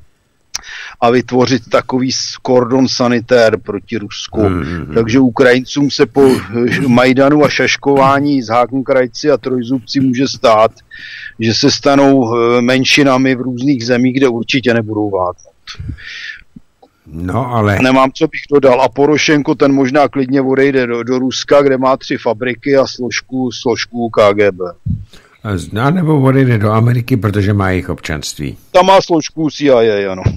a vytvořit takový kordon sanitér proti Rusku. Takže Ukrajincům se po Majdanu a šaškování z Hákenkrajci a Trojzubci může stát, že se stanou menšinami v různých zemích, kde určitě nebudou vládnout. No, ale... Nemám, co bych dodal. A Porošenko ten možná klidně odejde do Ruska, kde má 3 fabriky a složku KGB. A nebo odejde do Ameriky, protože má jejich občanství. Tam má složku CIA, ano.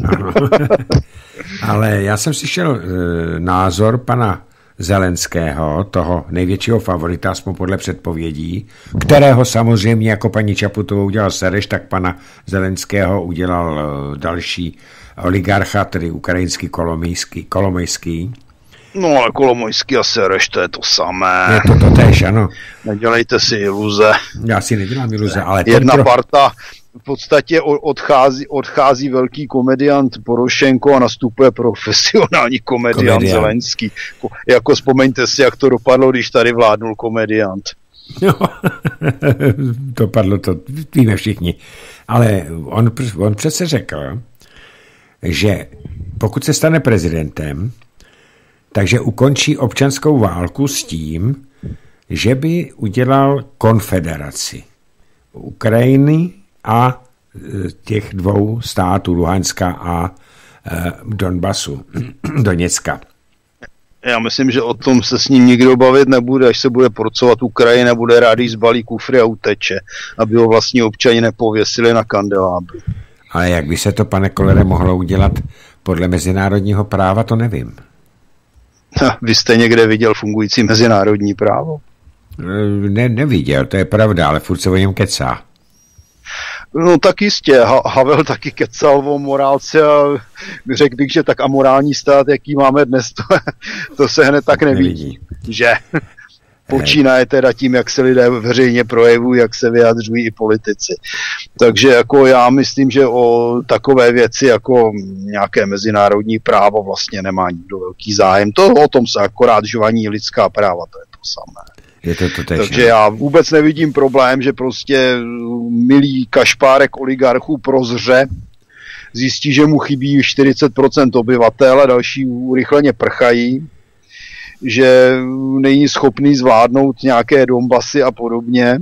Ale já jsem slyšel názor pana Zelenského, toho největšího favorita, aspoň podle předpovědí, kterého samozřejmě jako paní Čaputovou udělal Sereš, tak pana Zelenského udělal další oligarcha, tedy ukrajinský Kolomejský. No ale Kolomojský a Sereš, to je to samé. Je to totéž, ano. Nedělejte si iluze. Já si nedělám iluze, ale... Jedna parta v podstatě odchází velký komediant Porošenko a nastupuje profesionální komediant Zelenský. Jako vzpomeňte si, jak to dopadlo, když tady vládnul komediant. No, dopadlo to, víme všichni. Ale on přece řekl, že pokud se stane prezidentem, takže ukončí občanskou válku s tím, že by udělal konfederaci Ukrajiny a těch 2 států, Luhanska a Donbasu, Doněcka. Já myslím, že o tom se s ním nikdo bavit nebude, až se bude porcovat Ukrajina, bude rád jí zbalí kufry a uteče, aby ho vlastní občani nepověsili na kandelábru. Ale jak by se to, pane Kollere, mohlo udělat podle mezinárodního práva, to nevím. Vy jste někde viděl fungující mezinárodní právo? Neviděl, to je pravda, ale furt se o něm kecá. No tak jistě, Havel taky kecal o morálce a řekl bych, že tak amorální stát, jaký máme dnes, to se hned tak nevidí. Že? Počínaje teda tím, jak se lidé veřejně projevují, jak se vyjadřují i politici. Takže jako já myslím, že o takové věci jako nějaké mezinárodní právo vlastně nemá nikdo velký zájem. O tom se akorát žvaní lidská práva, to je to samé. Takže já vůbec nevidím problém, že prostě milý kašpárek oligarchů prozře, zjistí, že mu chybí 40% obyvatel a další urychleně prchají, že není schopný zvládnout nějaké Donbasy a podobně,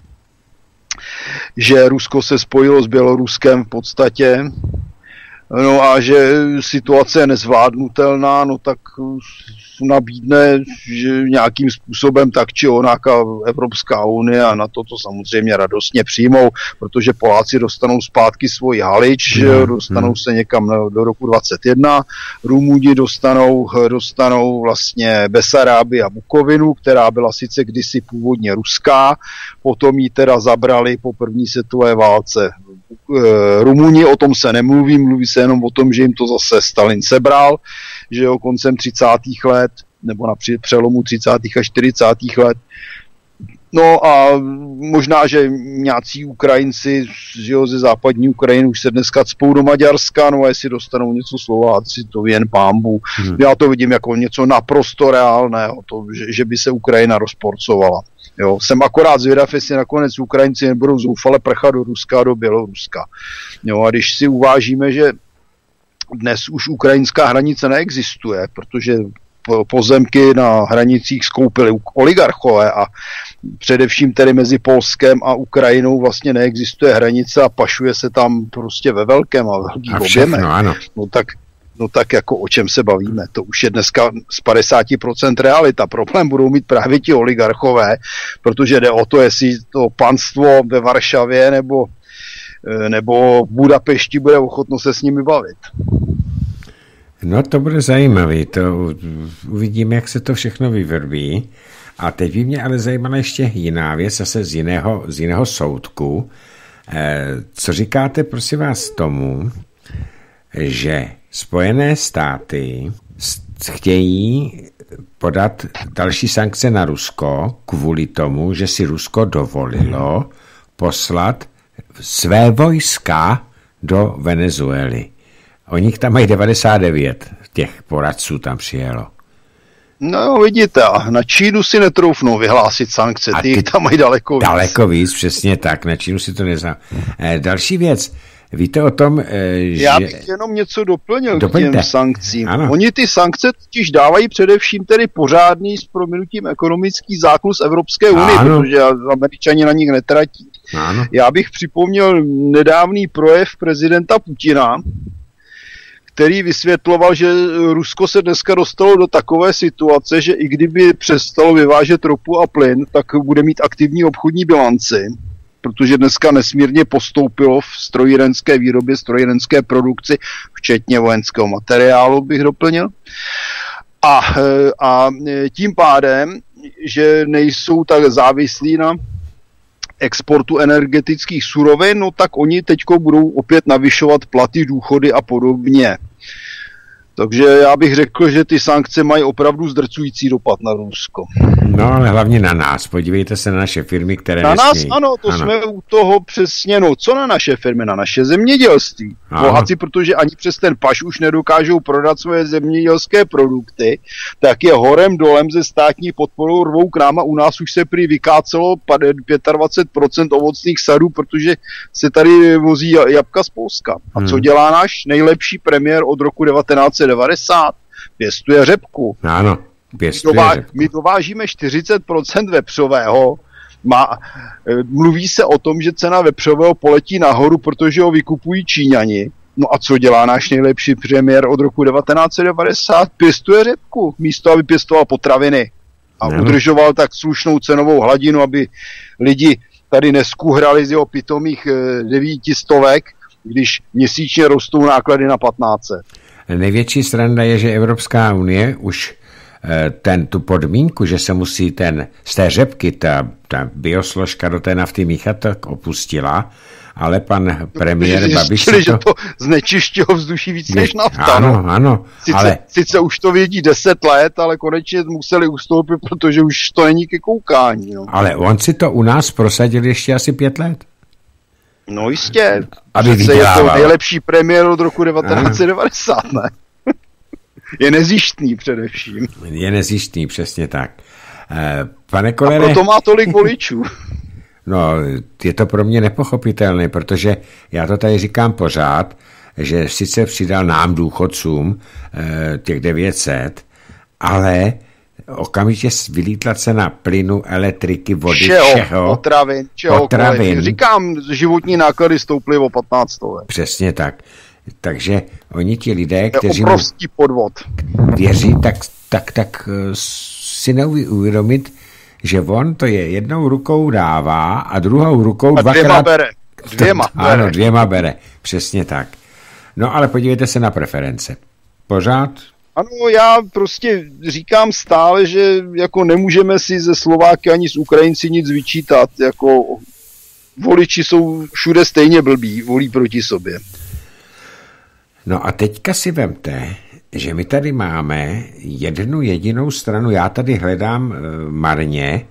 že Rusko se spojilo s Běloruskem v podstatě, no a že situace je nezvládnutelná, no tak nabídne, že nějakým způsobem tak či onak Evropská unie a na to samozřejmě radostně přijmou, protože Poláci dostanou zpátky svoji Halič, dostanou se někam do roku 2021, Rumuni dostanou vlastně Besarábii a Bukovinu, která byla sice kdysi původně ruská, potom ji teda zabrali po první světové válce Rumuni, o tom se nemluví, mluví se jenom o tom, že jim to zase Stalin sebral, že jo, koncem 30. let, nebo na přelomu 30. a 40. let. No a možná, že nějací Ukrajinci, že jo, ze západní Ukrajiny už se dneska cpou do Maďarska, no a jestli dostanou něco Slováci, to jen pánbů. Já to vidím jako něco naprosto reálného, to, že by se Ukrajina rozporcovala. Jo, jsem akorát zvědav, jestli nakonec Ukrajinci nebudou zoufale prchat do Ruska a do Běloruska. Jo, a když si uvážíme, že dnes už ukrajinská hranice neexistuje, protože pozemky na hranicích skoupili oligarchové a především tedy mezi Polskem a Ukrajinou vlastně neexistuje hranice a pašuje se tam prostě ve velkém a velkých objemech. No tak jako o čem se bavíme? To už je dneska z 50% realita. Problém budou mít právě ti oligarchové, protože jde o to, jestli to panstvo ve Varšavě nebo v Budapešti bude ochotno se s nimi bavit. No to bude zajímavý, to uvidíme, jak se to všechno vyvrbí. A teď by mě ale zajímala ještě jiná věc, zase z jiného soudku. Co říkáte, prosím vás, tomu, že Spojené státy chtějí podat další sankce na Rusko kvůli tomu, že si Rusko dovolilo poslat své vojska do Venezuely. Oni tam mají 99, těch poradců tam přijelo. No vidíte, na Čínu si netroufnou vyhlásit sankce, ty tam mají daleko víc. Daleko víc, přesně tak, na Čínu si to neznám. Další věc, víte o tom, že... Já bych jenom něco doplnil k těm sankcím. Ano. Oni ty sankce totiž dávají především tedy pořádný s prominutím ekonomický záklus Evropské unie, protože Američani na nich netratí. Ano. Já bych připomněl nedávný projev prezidenta Putina, který vysvětloval, že Rusko se dneska dostalo do takové situace, že i kdyby přestalo vyvážet ropu a plyn, tak bude mít aktivní obchodní bilanci, protože dneska nesmírně postoupilo v strojírenské výrobě, strojírenské produkci, včetně vojenského materiálu, bych doplnil. A tím pádem, že nejsou tak závislí na exportu energetických surovin, no tak oni teďko budou opět navyšovat platy, důchody a podobně. Takže já bych řekl, že ty sankce mají opravdu zdrcující dopad na Rusko. No, ale hlavně na nás. Podívejte se na naše firmy, které na nás, ano, to ano. Jsme u toho přesně, no, co na naše firmy, na naše zemědělství. Bohatci, protože ani přes ten paš už nedokážou prodat svoje zemědělské produkty, tak je horem dolem ze státní podporou rvou k nám a u nás už se prý vykácelo 25% ovocných sadů, protože se tady vozí jabka z Polska. A co dělá náš nejlepší premiér od roku 1990? Pěstuje řepku. Ano. My dovážíme 40% vepřového. Mluví se o tom, že cena vepřového poletí nahoru, protože ho vykupují Číňani. No a co dělá náš nejlepší premiér od roku 1990? Pěstuje řepku, místo aby pěstoval potraviny. A udržoval tak slušnou cenovou hladinu, aby lidi tady neskuhrali z jeho pitomých 900, když měsíčně rostou náklady na 1500. Největší sranda je, že Evropská unie už tu podmínku, že se musí z té řepky ta biosložka do té nafty míchat, tak opustila, ale pan premiér Babiš že to znečišťuje vzduší víc než nafta. Ano. Sice už to vědí 10 let, ale konečně museli ustoupit, protože už to není ke koukání. No. Ale on si to u nás prosadil ještě asi 5 let. No jistě. Přece je to nejlepší premiér od roku 1990, ne? Je nezištný především. Je nezištný, přesně tak. Pane Kolere... A proto má tolik voličů. No, je to pro mě nepochopitelné, protože já to tady říkám pořád, že sice přidal nám důchodcům těch 900, ale okamžitě vylítla cena plynu, elektriky, vody, všeho. Potravin. Říkám, životní náklady stouply o 15 let. Přesně tak. Takže oni ti lidé, kteří obrovský podvod věří, tak si neuvědomit, že on to je jednou rukou dává a druhou rukou dvakrát... bere. Dvěma bere. Přesně tak. No ale podívejte se na preference. Pořád? Ano, já prostě říkám stále, že jako nemůžeme si ze Slováky ani z Ukrajinci nic vyčítat. Jako voliči jsou všude stejně blbí, volí proti sobě. No a teďka si vemte, že my tady máme jednu jedinou stranu, já tady hledám marně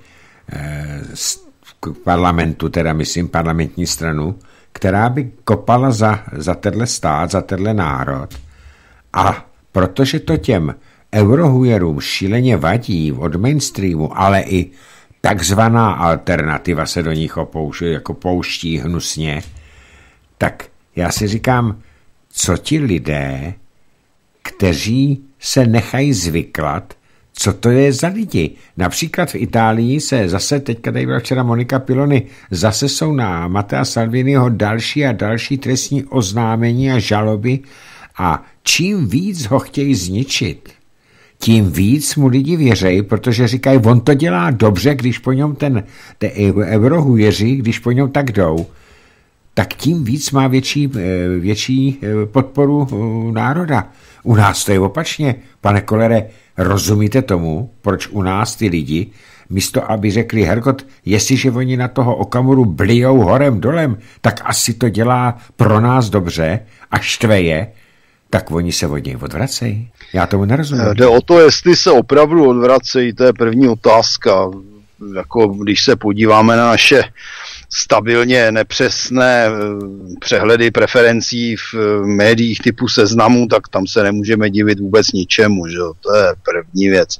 k parlamentu, teda myslím parlamentní stranu, která by kopala za tenhle stát, za tenhle národ. A protože to těm eurohujerům šíleně vadí od mainstreamu, ale i takzvaná alternativa se do nich pouští hnusně, tak já si říkám, co ti lidé, kteří se nechají zvyklat, co to je za lidi. Například v Itálii se zase, teďka tady byla včera Monika Pilony, zase jsou na Mattea Salviniho další a další trestní oznámení a žaloby a čím víc ho chtějí zničit, tím víc mu lidi věří, protože říkají, on to dělá dobře, když po něm eurohujeři, když po něm tak jdou, tak tím víc má větší podporu národa. U nás to je opačně. Pane Kolere, rozumíte tomu, proč u nás ty lidi místo aby řekli, Hergot, jestliže oni na toho Okamuru blijou horem dolem, tak asi to dělá pro nás dobře a štve je, tak oni se od něj odvracejí. Já tomu nerozumím. Jde o to, jestli se opravdu odvracejí, to je první otázka. Jako když se podíváme na naše stabilně nepřesné přehledy preferencí v médiích typu Seznamu, tak tam se nemůžeme divit vůbec ničemu, že? To je první věc.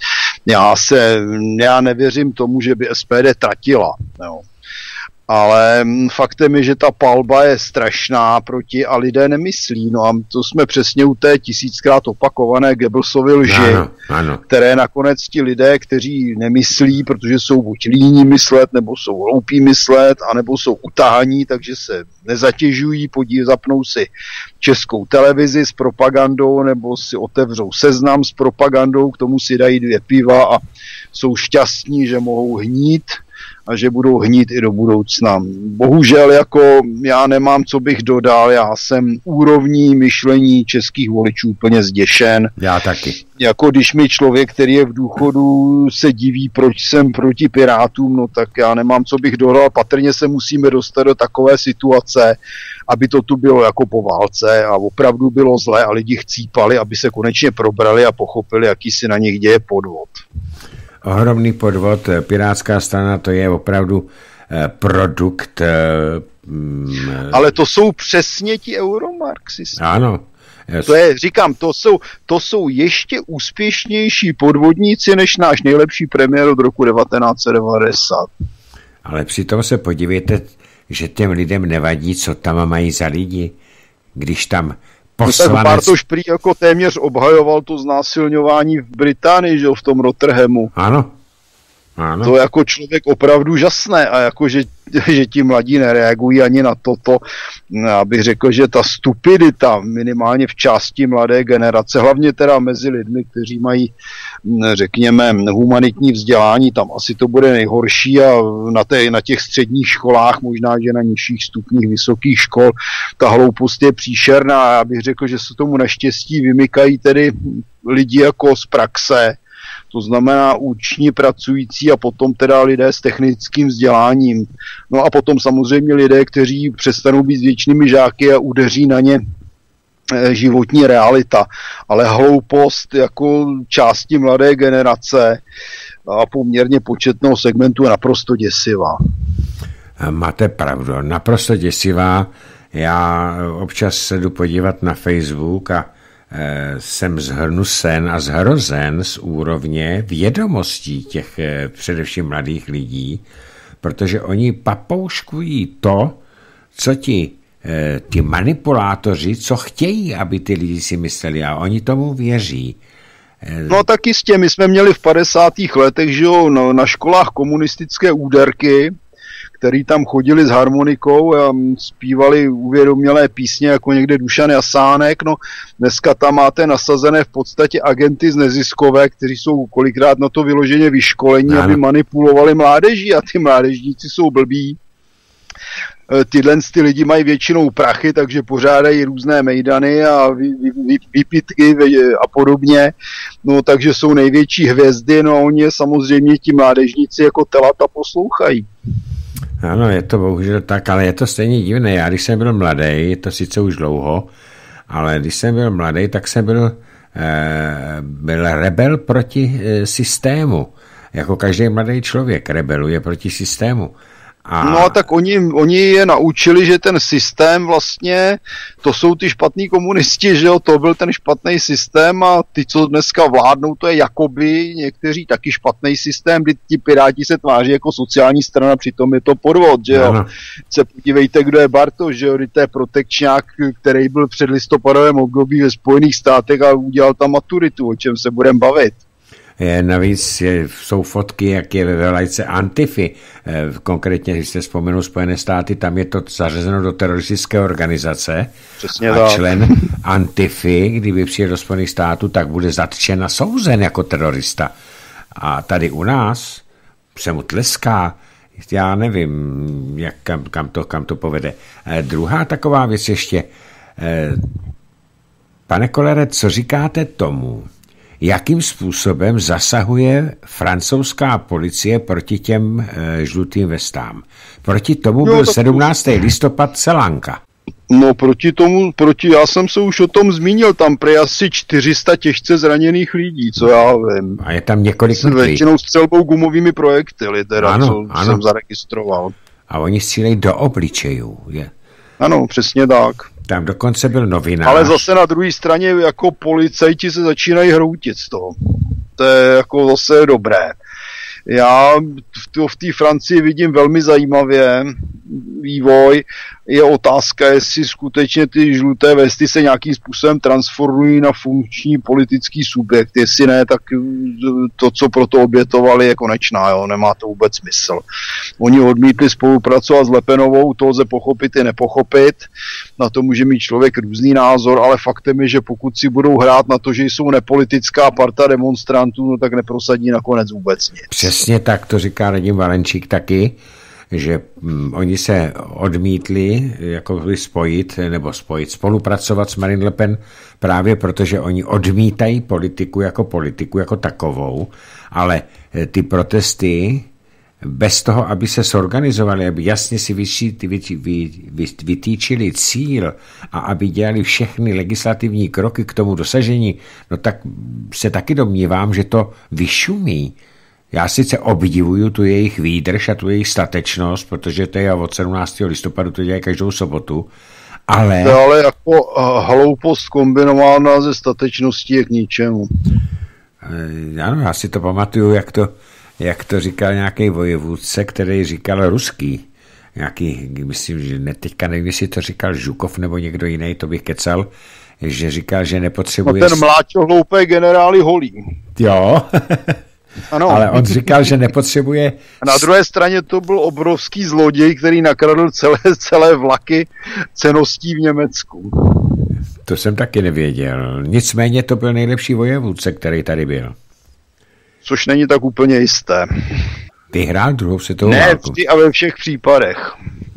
Já nevěřím tomu, že by SPD tratila, jo. Ale faktem je, že ta palba je strašná proti a lidé nemyslí. No a to jsme přesně u té tisíckrát opakované Goebbelsovy lži, ano. Které nakonec ti lidé, kteří nemyslí, protože jsou buď líní myslet, nebo jsou hloupí myslet, anebo jsou utahaní, takže se nezatěžují, zapnou si Českou televizi s propagandou, nebo si otevřou Seznam s propagandou, k tomu si dají 2 piva a jsou šťastní, že mohou hnít a že budou hnít i do budoucna. Bohužel jako já nemám, co bych dodal, já jsem úrovní myšlení českých voličů úplně zděšen. Já taky. Jako když mi člověk, který je v důchodu, se diví, proč jsem proti Pirátům, no tak já nemám, co bych dodal. Patrně se musíme dostat do takové situace, aby to tu bylo jako po válce a opravdu bylo zlé a lidi chcípali, aby se konečně probrali a pochopili, jaký si na nich děje podvod. Ohromný podvod. Pirátská strana, to je opravdu produkt. Ale to jsou přesně ti euromarxisté. Ano. To je, říkám, to jsou ještě úspěšnější podvodníci než náš nejlepší premiér od roku 1990. Ale přitom se podívejte, že těm lidem nevadí, co tam mají za lidi, když tam poslanec... No tak Bartoš prý jako téměř obhajoval to znásilňování v Británii, že v tom Rotherhamu. Ano. To jako člověk opravdu žasné a jako, že ti mladí nereagují ani na toto. Já bych řekl, že ta stupidita minimálně v části mladé generace, hlavně teda mezi lidmi, kteří mají, řekněme, humanitní vzdělání, tam asi to bude nejhorší a na těch středních školách, možná, že na nižších stupních vysokých škol, ta hloupost je příšerná. Já bych řekl, že se tomu naštěstí vymykají tedy lidi jako z praxe, to znamená uční pracující a potom teda lidé s technickým vzděláním. No a potom samozřejmě lidé, kteří přestanou být věčnými žáky a udeří na ně životní realita. Ale hloupost jako části mladé generace a poměrně početného segmentu je naprosto děsivá. Máte pravdu, naprosto děsivá. Já občas se jdu podívat na Facebook a jsem zhrnusen a zhrozen z úrovně vědomostí těch především mladých lidí, protože oni papouškují to, co ti manipulátoři, co chtějí, aby ty lidi si mysleli a oni tomu věří. No tak jistě, my jsme měli v 50. letech, že jo, na školách komunistické úderky, který tam chodili s harmonikou a zpívali uvědomělé písně jako někde Dušan Jasánek. No, dneska tam máte nasazené v podstatě agenty z neziskové, kteří jsou kolikrát na to vyloženě vyškolení, aby manipulovali mládeží a ty mládežníci jsou blbí. Tyhle lidi mají většinou prachy, takže pořádají různé mejdany a výpitky a podobně, no takže jsou největší hvězdy, no a oni je samozřejmě ti mládežníci jako telata poslouchají. Ano, je to bohužel tak, ale je to stejně divné. Já když jsem byl mladý, je to sice už dlouho, ale když jsem byl mladý, tak jsem byl rebel proti systému. Jako každý mladý člověk rebeluje proti systému. No a tak oni je naučili, že ten systém vlastně, to jsou ty špatný komunisti, že jo, to byl ten špatný systém a ty, co dneska vládnou, to je jakoby někteří taky špatný systém, kdy ti Piráti se tváří jako sociální strana, přitom je to podvod, že jo. Ano. Se podívejte, kdo je Bartoš, že jo, to je protekčňák, který byl před listopadovém období ve Spojených státech a udělal tam maturitu, o čem se budeme bavit. Navíc jsou fotky, jak je ve vlajce Antify. Konkrétně, když jste vzpomenul Spojené státy, tam je to zařazeno do teroristické organizace. Přesně a tak. Člen Antify, kdyby přijel do Spojených států, tak bude zatčen a souzen jako terorista. A tady u nás se mu tleská. Já nevím, kam to povede. Druhá taková věc ještě. Pane Kollere, co říkáte tomu, jakým způsobem zasahuje francouzská policie proti těm žlutým vestám. Proti tomu byl 17. listopad Selánka. No já jsem se už o tom zmínil, tam prý asi 400 těžce zraněných lidí, co já vím. A je tam několik mrtvých. Většinou střelbou gumovými projektily, teda, ano. Jsem zaregistroval. A oni střílejí do obličejů. Je. Ano, přesně tak. Tam dokonce byl novinář. Ale zase na druhé straně jako policajti se začínají hroutit z toho. To je jako zase dobré. Já v té Francii vidím velmi zajímavě vývoj. Je otázka, jestli skutečně ty žluté vesty se nějakým způsobem transformují na funkční politický subjekt. Jestli ne, tak to, co proto obětovali, je konečná. Jo? Nemá to vůbec smysl. Oni odmítli spolupracovat s Le Penovou, to lze pochopit i nepochopit. Na to může mít člověk různý názor, ale faktem je, že pokud si budou hrát na to, že jsou nepolitická parta demonstrantů, no tak neprosadí nakonec vůbec nic. Přesně tak to říká Radim Valenčík taky, že oni se odmítli jako spolupracovat s Marine Le Pen právě protože oni odmítají politiku jako takovou, ale ty protesty bez toho, aby se zorganizovali, aby jasně si vytýčili cíl a aby dělali všechny legislativní kroky k tomu dosažení, no tak se taky domnívám, že to vyšumí. Já sice obdivuju tu jejich výdrž a tu jejich statečnost, protože to je od 17. listopadu, to dělají každou sobotu, ale... To ale jako hloupost kombinována ze statečností je k ničemu. Ano, já si to pamatuju, jak to říkal nějaký vojevůdce, který říkal ruský. Nějaký, myslím, že teďka nevím, jestli to říkal Žukov nebo někdo jiný, to bych kecal, že říkal, že nepotřebuje... No ten mláčo hloupé generály holí. Jo, ano. Ale on říkal, že nepotřebuje... A na druhé straně to byl obrovský zloděj, který nakradl celé vlaky cenností v Německu. To jsem taky nevěděl. Nicméně to byl nejlepší vojevůdce, který tady byl. Což není tak úplně jisté. Ty hrál druhou světovou válku. Ne vždy a ve všech případech.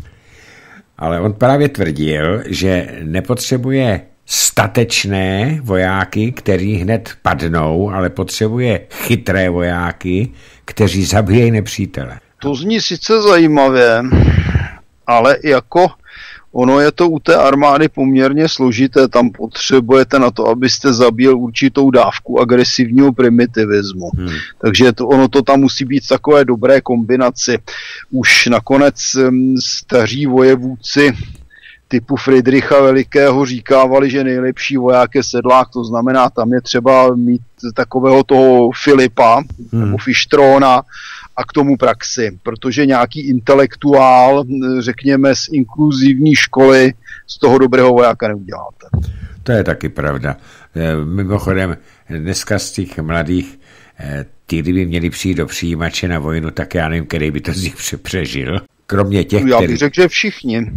Ale on právě tvrdil, že nepotřebuje statečné vojáky, kteří hned padnou, ale potřebuje chytré vojáky, kteří zabíjejí nepřítele. To zní sice zajímavě, ale jako ono je to u té armády poměrně složité, tam potřebujete na to, abyste zabil určitou dávku agresivního primitivismu. Takže ono to tam musí být v takové dobré kombinaci. Už nakonec staří vojevůdci typu Friedricha Velikého říkávali, že nejlepší voják je sedlák, to znamená, tam je třeba mít takového toho Filipa nebo Fištrona a k tomu praxi, protože nějaký intelektuál, řekněme z inkluzivní školy, z toho dobrého vojáka neuděláte. To je taky pravda. Mimochodem, dneska z těch mladých, ty kdyby měli přijít do přijímače na vojnu, tak já nevím, který by to z nich přežil. Kromě těch, já bych řekl, že všichni.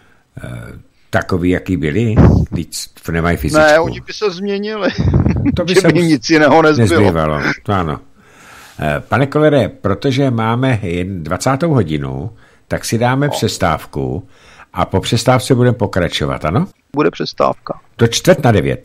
Takový, jaký byli, když nemají fyzičku. Ne, oni by se změnili. To by že se by nic jiného nezbývalo. To ano. Pane Kollere, protože máme 20. hodinu, tak si dáme přestávku a po přestávce budeme pokračovat, ano? Bude přestávka. Do 8:45.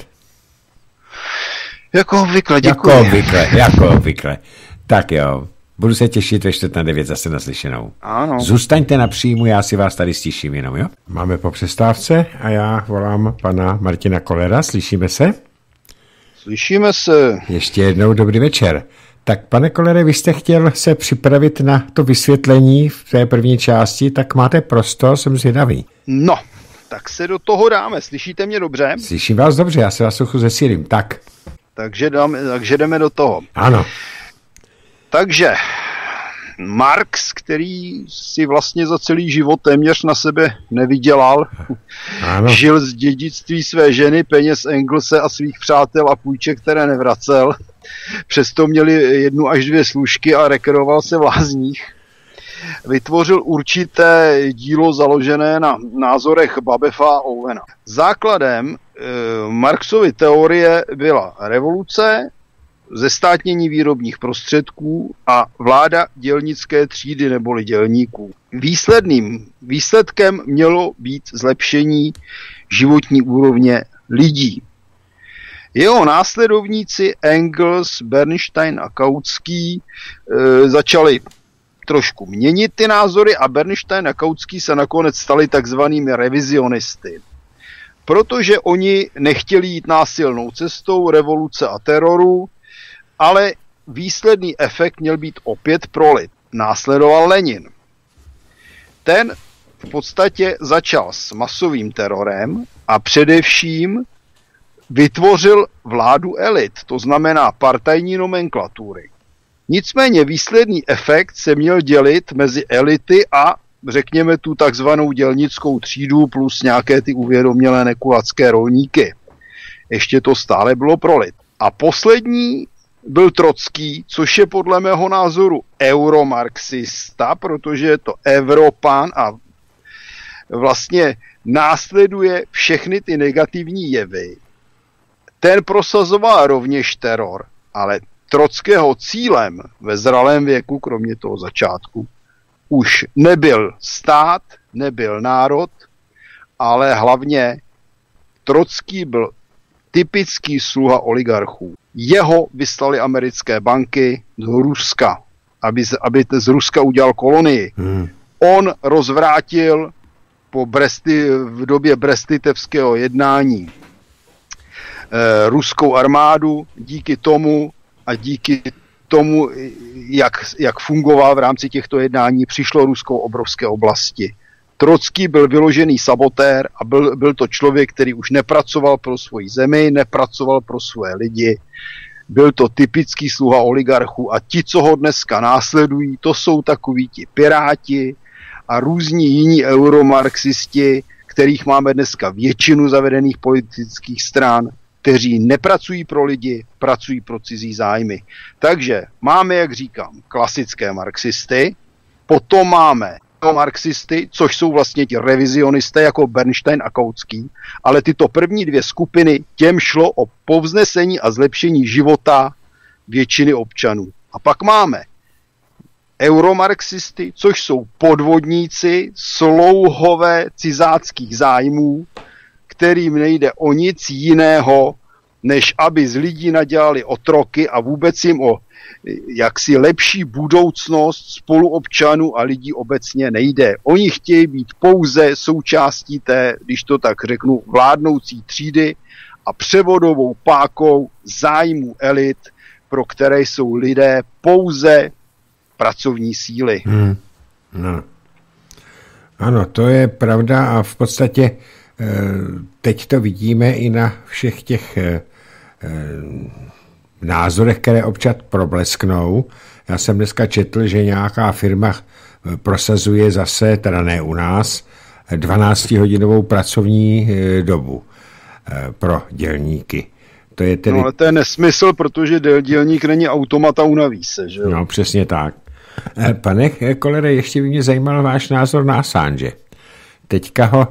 Jako obvykle, děkuji. Jako obvykle. Tak jo, budu se těšit ve 8:45 zase naslyšenou. Ano. Zůstaňte na příjmu, já si vás tady stiším jenom, jo? Máme po přestávce a já volám pana Martina Kollera, slyšíme se? Slyšíme se. Ještě jednou dobrý večer. Tak pane Kollere, vy jste chtěl se připravit na to vysvětlení v té první části, tak máte prostor, jsem zvědavý. No, tak se do toho dáme. Slyšíte mě dobře? Slyším vás dobře, já se vás trochu zesílím. Tak. Takže jdeme do toho. Ano. Takže Marx, který si vlastně za celý život téměř na sebe nevydělal, ano. Žil z dědictví své ženy, peněz Engelse a svých přátel a půjček, které nevracel. Přesto měli 1 až 2 služky a rekreoval se v lázních. Vytvořil určité dílo založené na názorech Babefa a Owena. Základem Marxovy teorie byla revoluce, zestátnění výrobních prostředků a vláda dělnické třídy neboli dělníků. Výsledkem mělo být zlepšení životní úrovně lidí. Jeho následovníci Engels, Bernstein a Kautsky začali trošku měnit ty názory a Bernstein a Kautsky se nakonec stali takzvanými revizionisty. Protože oni nechtěli jít násilnou cestou revoluce a teroru, ale výsledný efekt měl být opět pro lid. Následoval Lenin. Ten v podstatě začal s masovým terorem a především vytvořil vládu elit, to znamená partajní nomenklatury. Nicméně výsledný efekt se měl dělit mezi elity a řekněme tu takzvanou dělnickou třídu plus nějaké ty uvědomělé nekulatské rolníky. Ještě to stále bylo pro lid. A poslední byl Trocký, což je podle mého názoru euromarxista, protože je to Evropan a vlastně následuje všechny ty negativní jevy. Ten prosazoval rovněž teror, ale Trockého cílem ve zralém věku, kromě toho začátku, už nebyl stát, nebyl národ, ale hlavně Trocký byl typický sluha oligarchů. Jeho vyslali americké banky do Ruska, aby z Ruska udělal kolonii. On rozvrátil v době brestitevského jednání ruskou armádu díky tomu, jak fungoval v rámci těchto jednání, přišlo Rusko obrovské oblasti. Trocký byl vyložený sabotér a byl to člověk, který už nepracoval pro svoji zemi, nepracoval pro svoje lidi. Byl to typický sluha oligarchů a ti, co ho dneska následují, to jsou takoví ti piráti a různí jiní euromarxisti, kterých máme dneska většinu zavedených politických stran, kteří nepracují pro lidi, pracují pro cizí zájmy. Takže máme, jak říkám, klasické marxisty, potom máme marxisty, což jsou vlastně ti revizionisté jako Bernstein a Kautsky, ale tyto první dvě skupiny, těm šlo o povznesení a zlepšení života většiny občanů. A pak máme euromarxisty, což jsou podvodníci, slouhové cizáckých zájmů, kterým nejde o nic jiného, než aby z lidí nadělali otroky a vůbec jim o jaksi lepší budoucnost spoluobčanů a lidí obecně nejde. Oni chtějí být pouze součástí té, když to tak řeknu, vládnoucí třídy a převodovou pákou zájmu elit, pro které jsou lidé pouze pracovní síly. No. Ano, to je pravda a v podstatě teď to vidíme i na všech těch názorech, které občas problesknou. Já jsem dneska četl, že nějaká firma prosazuje zase, teda ne u nás, 12-hodinovou pracovní dobu pro dělníky. To je tedy... No ale to je nesmysl, protože dělník není automat a unaví se, že jo? No, přesně tak. Pane Kollere, ještě by mě zajímal váš názor na Assange. Teďka ho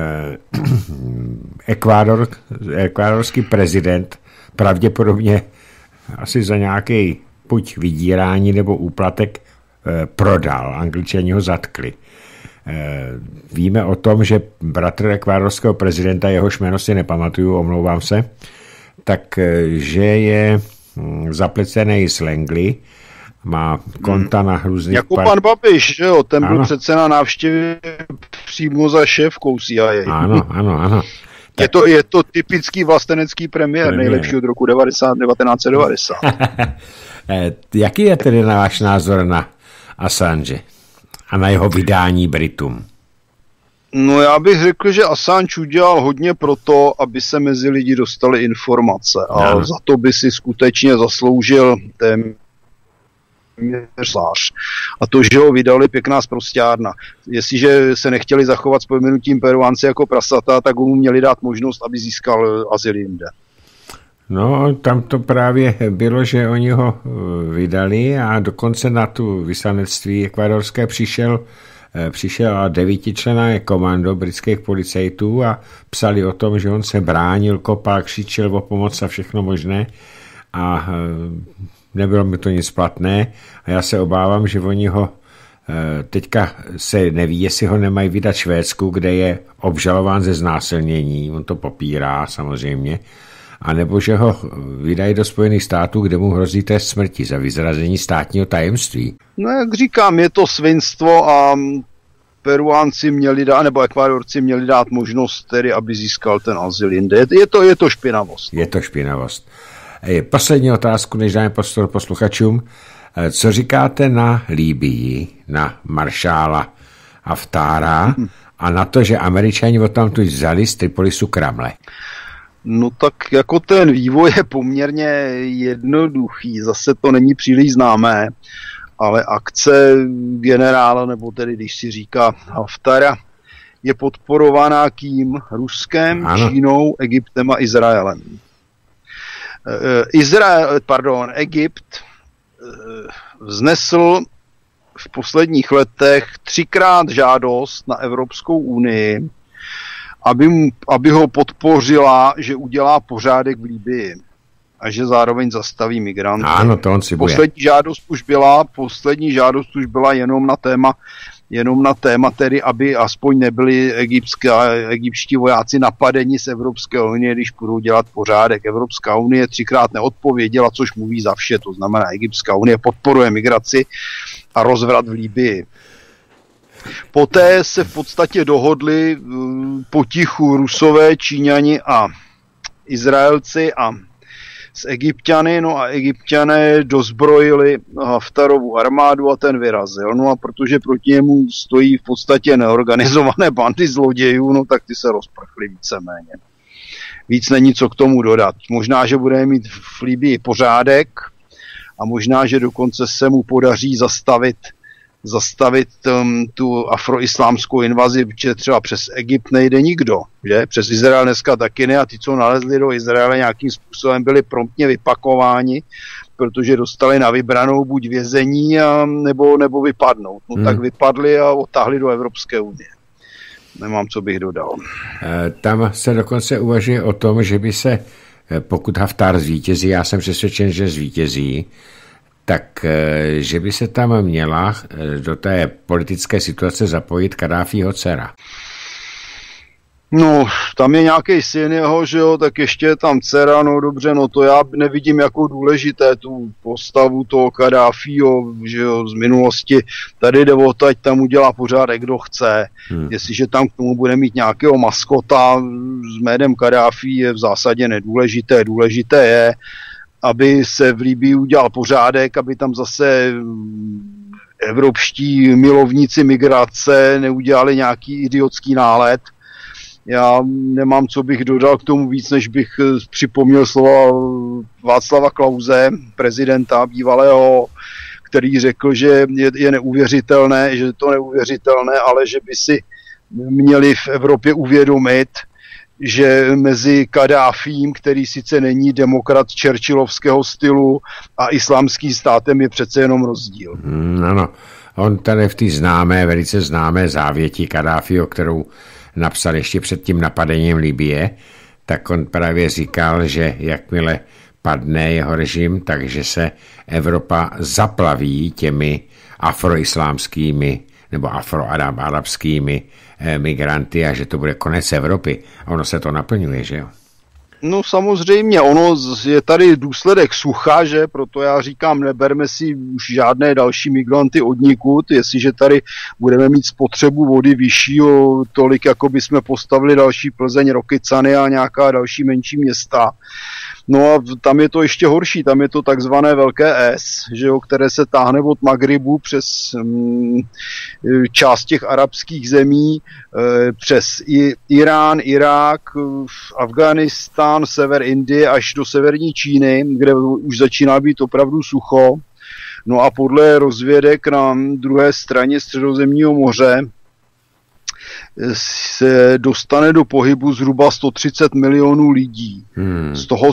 ekvádorský prezident pravděpodobně asi za nějaký buď vydírání nebo úplatek prodal. Angličani ho zatkli. Víme o tom, že bratr ekvádorského prezidenta, jehož jméno si nepamatuju, omlouvám se, takže je zaplecený s Langley, má konta na různých... Jako pan Babiš, že jo, ten byl přece na návštěvě přímo za šéfkou CIA. Ano. Je to typický vlastenecký premiér, nejlepší od roku 1990. Jaký je tedy váš názor na Assange a na jeho vydání Britům? No já bych řekl, že Assange udělal hodně pro to, aby se mezi lidi dostaly informace a za to by si skutečně zasloužil sláž. A to, že ho vydali, pěkná sprosťárna. Jestliže se nechtěli zachovat s pojmenutím Peruánci jako prasata, tak mu měli dát možnost, aby získal azyl jinde. No, tam to právě bylo, že oni ho vydali a dokonce na tu vyslanectví ekvádorské přišel 9členné komando britských policajtů a psali o tom, že on se bránil, kopal, křičel o pomoc a všechno možné a nebylo mi to nic platné a já se obávám, že oni ho teďka se neví, jestli ho nemají vydat Švédsku, kde je obžalován ze znásilnění, on to popírá samozřejmě anebo že ho vydají do Spojených států, kde mu hrozí trest smrti za vyzrazení státního tajemství. No jak říkám, je to svinstvo a Peruánci měli dát, nebo Ekvádorci měli dát možnost tedy, aby získal ten azyl jinde. Je to špinavost. Je to špinavost. Poslední otázku, než dáme prostor posluchačům. Co říkáte na Libyi, na maršála Haftára a na to, že Američani o tam tu vzali z Tripolisu Kremle? No tak jako ten vývoj je poměrně jednoduchý, zase to není příliš známé, ale akce generála, nebo tedy když si říká Haftara, je podporovaná kým? Ruskem, ano. Čínou, Egyptem a Izraelem. Egypt vznesl v posledních letech 3krát žádost na Evropskou unii, aby ho podpořila, že udělá pořádek v Libyi a že zároveň zastaví migranty. Ano, to on si bude. Poslední žádost už byla jenom na téma tedy, aby aspoň nebyli egyptští vojáci napadeni z Evropské unie, když budou dělat pořádek. Evropská unie 3krát neodpověděla, což mluví za vše, to znamená, Egyptská unie podporuje migraci a rozvrat v Libyi. Poté se v podstatě dohodli potichu Rusové, Číňani a Izraelci a s Egypťany, no a Egypťané dozbrojili Haftarovu armádu a ten vyrazil. No a protože proti němu stojí v podstatě neorganizované bandy zlodějů, no tak ty se rozprchly víceméně. Víc není co k tomu dodat. Možná, že budeme mít v Libyi pořádek a možná, že dokonce se mu podaří zastavit tu afroislámskou invazi, protože třeba přes Egypt nejde nikdo, že? Přes Izrael dneska taky ne a ty, co nalezli do Izraele nějakým způsobem, byli promptně vypakováni, protože dostali na vybranou buď vězení nebo vypadnout. No tak vypadli a odtáhli do Evropské unie. Nemám, co bych dodal. Tam se dokonce uvažuje o tom, že by se, pokud Haftar zvítězí, já jsem přesvědčen, že zvítězí, tak že by se tam měla do té politické situace zapojit Kaddáfího dcera. No, tam je nějaký syn jeho, že jo, tak ještě je tam dcera, no dobře, no to já nevidím jako důležité tu postavu toho Kaddáfího, že jo, z minulosti. Tady jde o to, ať tam udělá pořádek, kdo chce. Jestliže tam k tomu bude mít nějakého maskota s jménem Kaddáfí, je v zásadě nedůležité. Důležité je, aby se v Libyi udělal pořádek, aby tam zase evropští milovníci migrace neudělali nějaký idiotský nálet. Já nemám, co bych dodal k tomu víc, než bych připomněl slova Václava Klause, prezidenta bývalého, který řekl, že je neuvěřitelné, že je to neuvěřitelné, ale že by si měli v Evropě uvědomit, že mezi Kaddáfím, který sice není demokrat churchillovského stylu, a islámským státem je přece jenom rozdíl. Ano, on tady v té velice známé závěti Kaddáfího, kterou napsal ještě před tím napadením Libye, tak on právě říkal, že jakmile padne jeho režim, takže se Evropa zaplaví těmi afroislámskými nebo afroarabskými migranty a že to bude konec Evropy. A ono se to naplňuje, že jo? No samozřejmě, ono je tady důsledek sucha, že? Proto já říkám, neberme si už žádné další migranty odnikud, jestliže tady budeme mít spotřebu vody vyšší o tolik, jako by jsme postavili další Plzeň, Rokycany a nějaká další menší města. No a tam je to ještě horší, tam je to takzvané velké S, že jo, které se táhne od Magribu přes část těch arabských zemí, přes Irán, Irák, Afghánistán, sever Indie až do severní Číny, kde už začíná být opravdu sucho. No a podle rozvědek na druhé straně Středozemního moře se dostane do pohybu zhruba 130 milionů lidí. Z toho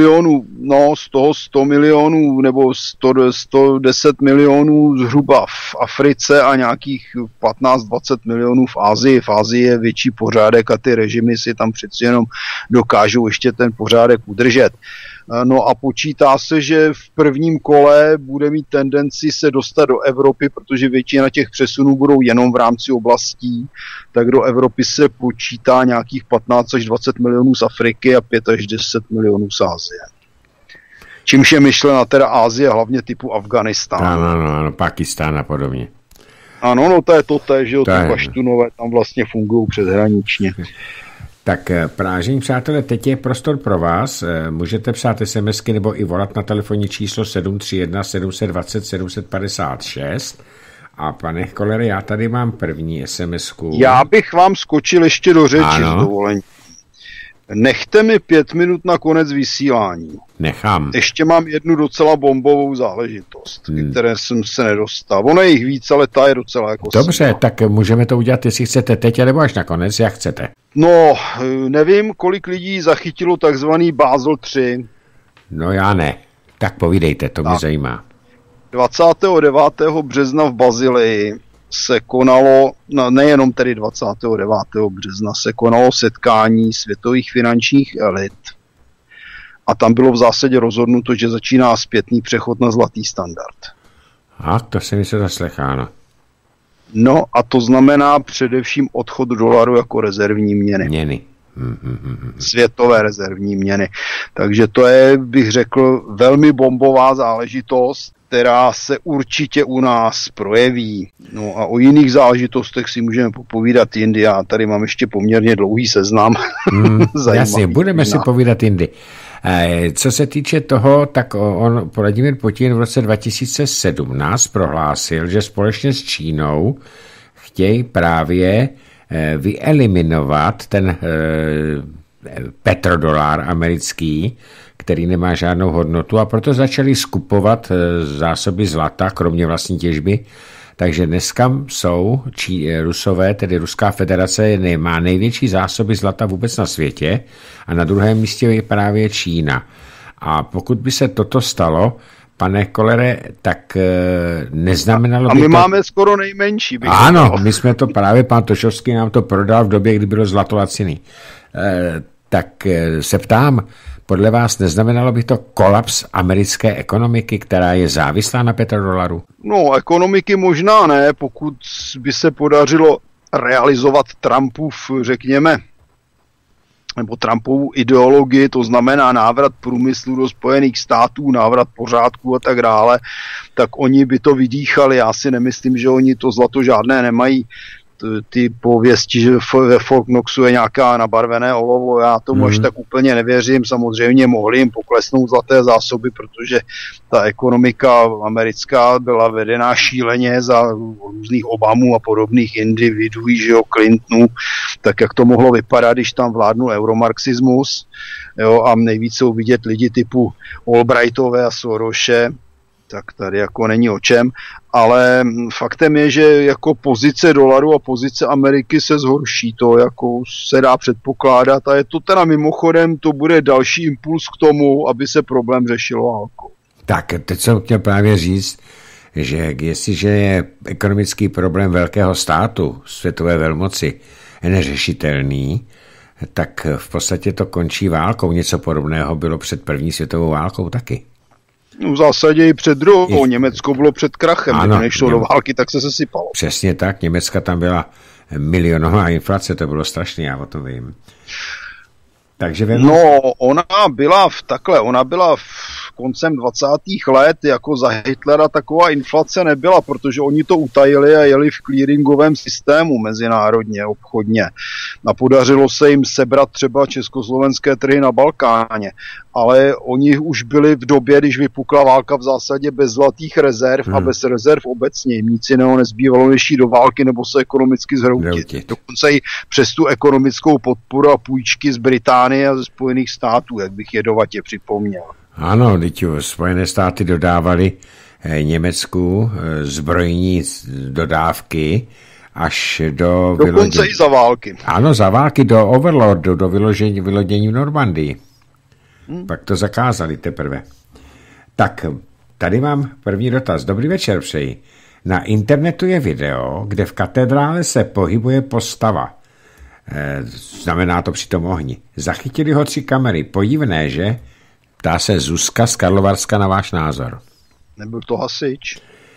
100 milionů nebo 110 milionů zhruba v Africe a nějakých 15-20 milionů v Asii. V Asii je větší pořádek a ty režimy si tam přeci jenom dokážou ještě ten pořádek udržet. No a počítá se, že v prvním kole bude mít tendenci se dostat do Evropy, protože většina těch přesunů budou jenom v rámci oblastí, tak do Evropy se počítá nějakých 15 až 20 milionů z Afriky a 5 až 10 milionů z Asie. Čímž je myšlena teda Asie, hlavně typu Afganistán. Ano, Pakistán a podobně. Ano, no to je to že ty paštunové tam vlastně fungují přeshraničně. Tak vážení přátelé, teď je prostor pro vás. Můžete psát SMSky nebo i volat na telefonní číslo 731 720 756. A pane Kollere, já tady mám první SMSku. Já bych vám skočil ještě do řeči s dovolením. Nechte mi 5 minut na konec vysílání. Nechám. Ještě mám jednu docela bombovou záležitost, které jsem se nedostal. Ono je jich víc, ale ta je docela jako... Dobře, tak můžeme to udělat, jestli chcete teď, nebo až nakonec, jak chcete. No, nevím, kolik lidí zachytilo takzvaný Basel 3. No já ne. Tak povídejte, to mě zajímá. 29. března v Bazilii se konalo, nejenom tedy 29. března, se konalo setkání světových finančních elit. A tam bylo v zásadě rozhodnuto, že začíná zpětný přechod na zlatý standard. A to se mi se zaslecháno. No a to znamená především odchod dolaru jako rezervní měny. Světové rezervní měny. Takže to je, bych řekl, velmi bombová záležitost, která se určitě u nás projeví. No a o jiných záležitostech si můžeme popovídat jindy. Já tady mám ještě poměrně dlouhý seznam. Jasně, budeme si povídat jindy. Co se týče toho, tak Vladimír Putin v roce 2017 prohlásil, že společně s Čínou chtějí právě vyeliminovat ten petrodolar americký, který nemá žádnou hodnotu, a proto začali skupovat zásoby zlata, kromě vlastní těžby. Takže dneska jsou Rusové, tedy Ruská federace, má největší zásoby zlata vůbec na světě a na druhém místě je právě Čína. A pokud by se toto stalo, pane Kollere, tak neznamenalo by to... A my máme skoro nejmenší. Ano, my jsme to právě, pan Tošovský nám to prodal v době, kdy bylo zlato laciný. Tak se ptám, podle vás neznamenalo by to kolaps americké ekonomiky, která je závislá na petrodolaru? No, ekonomiky možná ne, pokud by se podařilo realizovat Trumpův, řekněme, nebo Trumpovu ideologii, to znamená návrat průmyslu do Spojených států, návrat pořádku a tak dále, tak oni by to vydýchali. Já si nemyslím, že oni to zlato žádné nemají. Ty pověsti, že ve Fort Knoxu je nějaká nabarvené olovo, já tomu až tak úplně nevěřím. Samozřejmě mohli jim poklesnout zlaté zásoby, protože ta ekonomika americká byla vedená šíleně za různých Obamů a podobných individuů, že jo, Clintonů, tak jak to mohlo vypadat, když tam vládnul euromarxismus, jo, a nejvíc jsou vidět lidi typu Albrightové a Sorose, tak tady jako není o čem, ale faktem je, že jako pozice dolaru a pozice Ameriky se zhorší, to jako se dá předpokládat, a je to teda mimochodem, to bude další impuls k tomu, aby se problém řešil válkou. Tak, teď jsem chtěl právě říct, že jestliže je ekonomický problém velkého státu, světové velmoci, neřešitelný, tak v podstatě to končí válkou. Něco podobného bylo před první světovou válkou taky. No, v zásadě i před druhou. Německo bylo před krachem. Ano, když nešlo do války, tak se sesypalo. Přesně tak. Německa tam byla milionová inflace, to bylo strašné, já o tom vím. Takže ona byla v koncem 20. let, jako za Hitlera taková inflace nebyla, protože oni to utajili a jeli v clearingovém systému mezinárodně, obchodně. A podařilo se jim sebrat třeba československé trhy na Balkáně. Ale oni už byli v době, když vypukla válka, v zásadě bez zlatých rezerv a bez rezerv obecně. Jim nic jiného nezbývalo, než jít do války nebo se ekonomicky zhroutit. Dokonce i přes tu ekonomickou podporu a půjčky z Británie a ze Spojených států, jak bych jedovatě připomněl. Ano, teď Spojené státy dodávaly Německu zbrojní dodávky až do... Dokonce i za války. Ano, za války do Overlordu, do vylodění v Normandii. Pak to zakázali teprve. Tak, tady mám první dotaz. Dobrý večer přeji. Na internetu je video, kde v katedrále se pohybuje postava. Znamená to při tom ohni. Zachytili ho 3 kamery. Podivné, že? Ptá se Zuzka z Karlovarska na váš názor. Nebyl to hasič?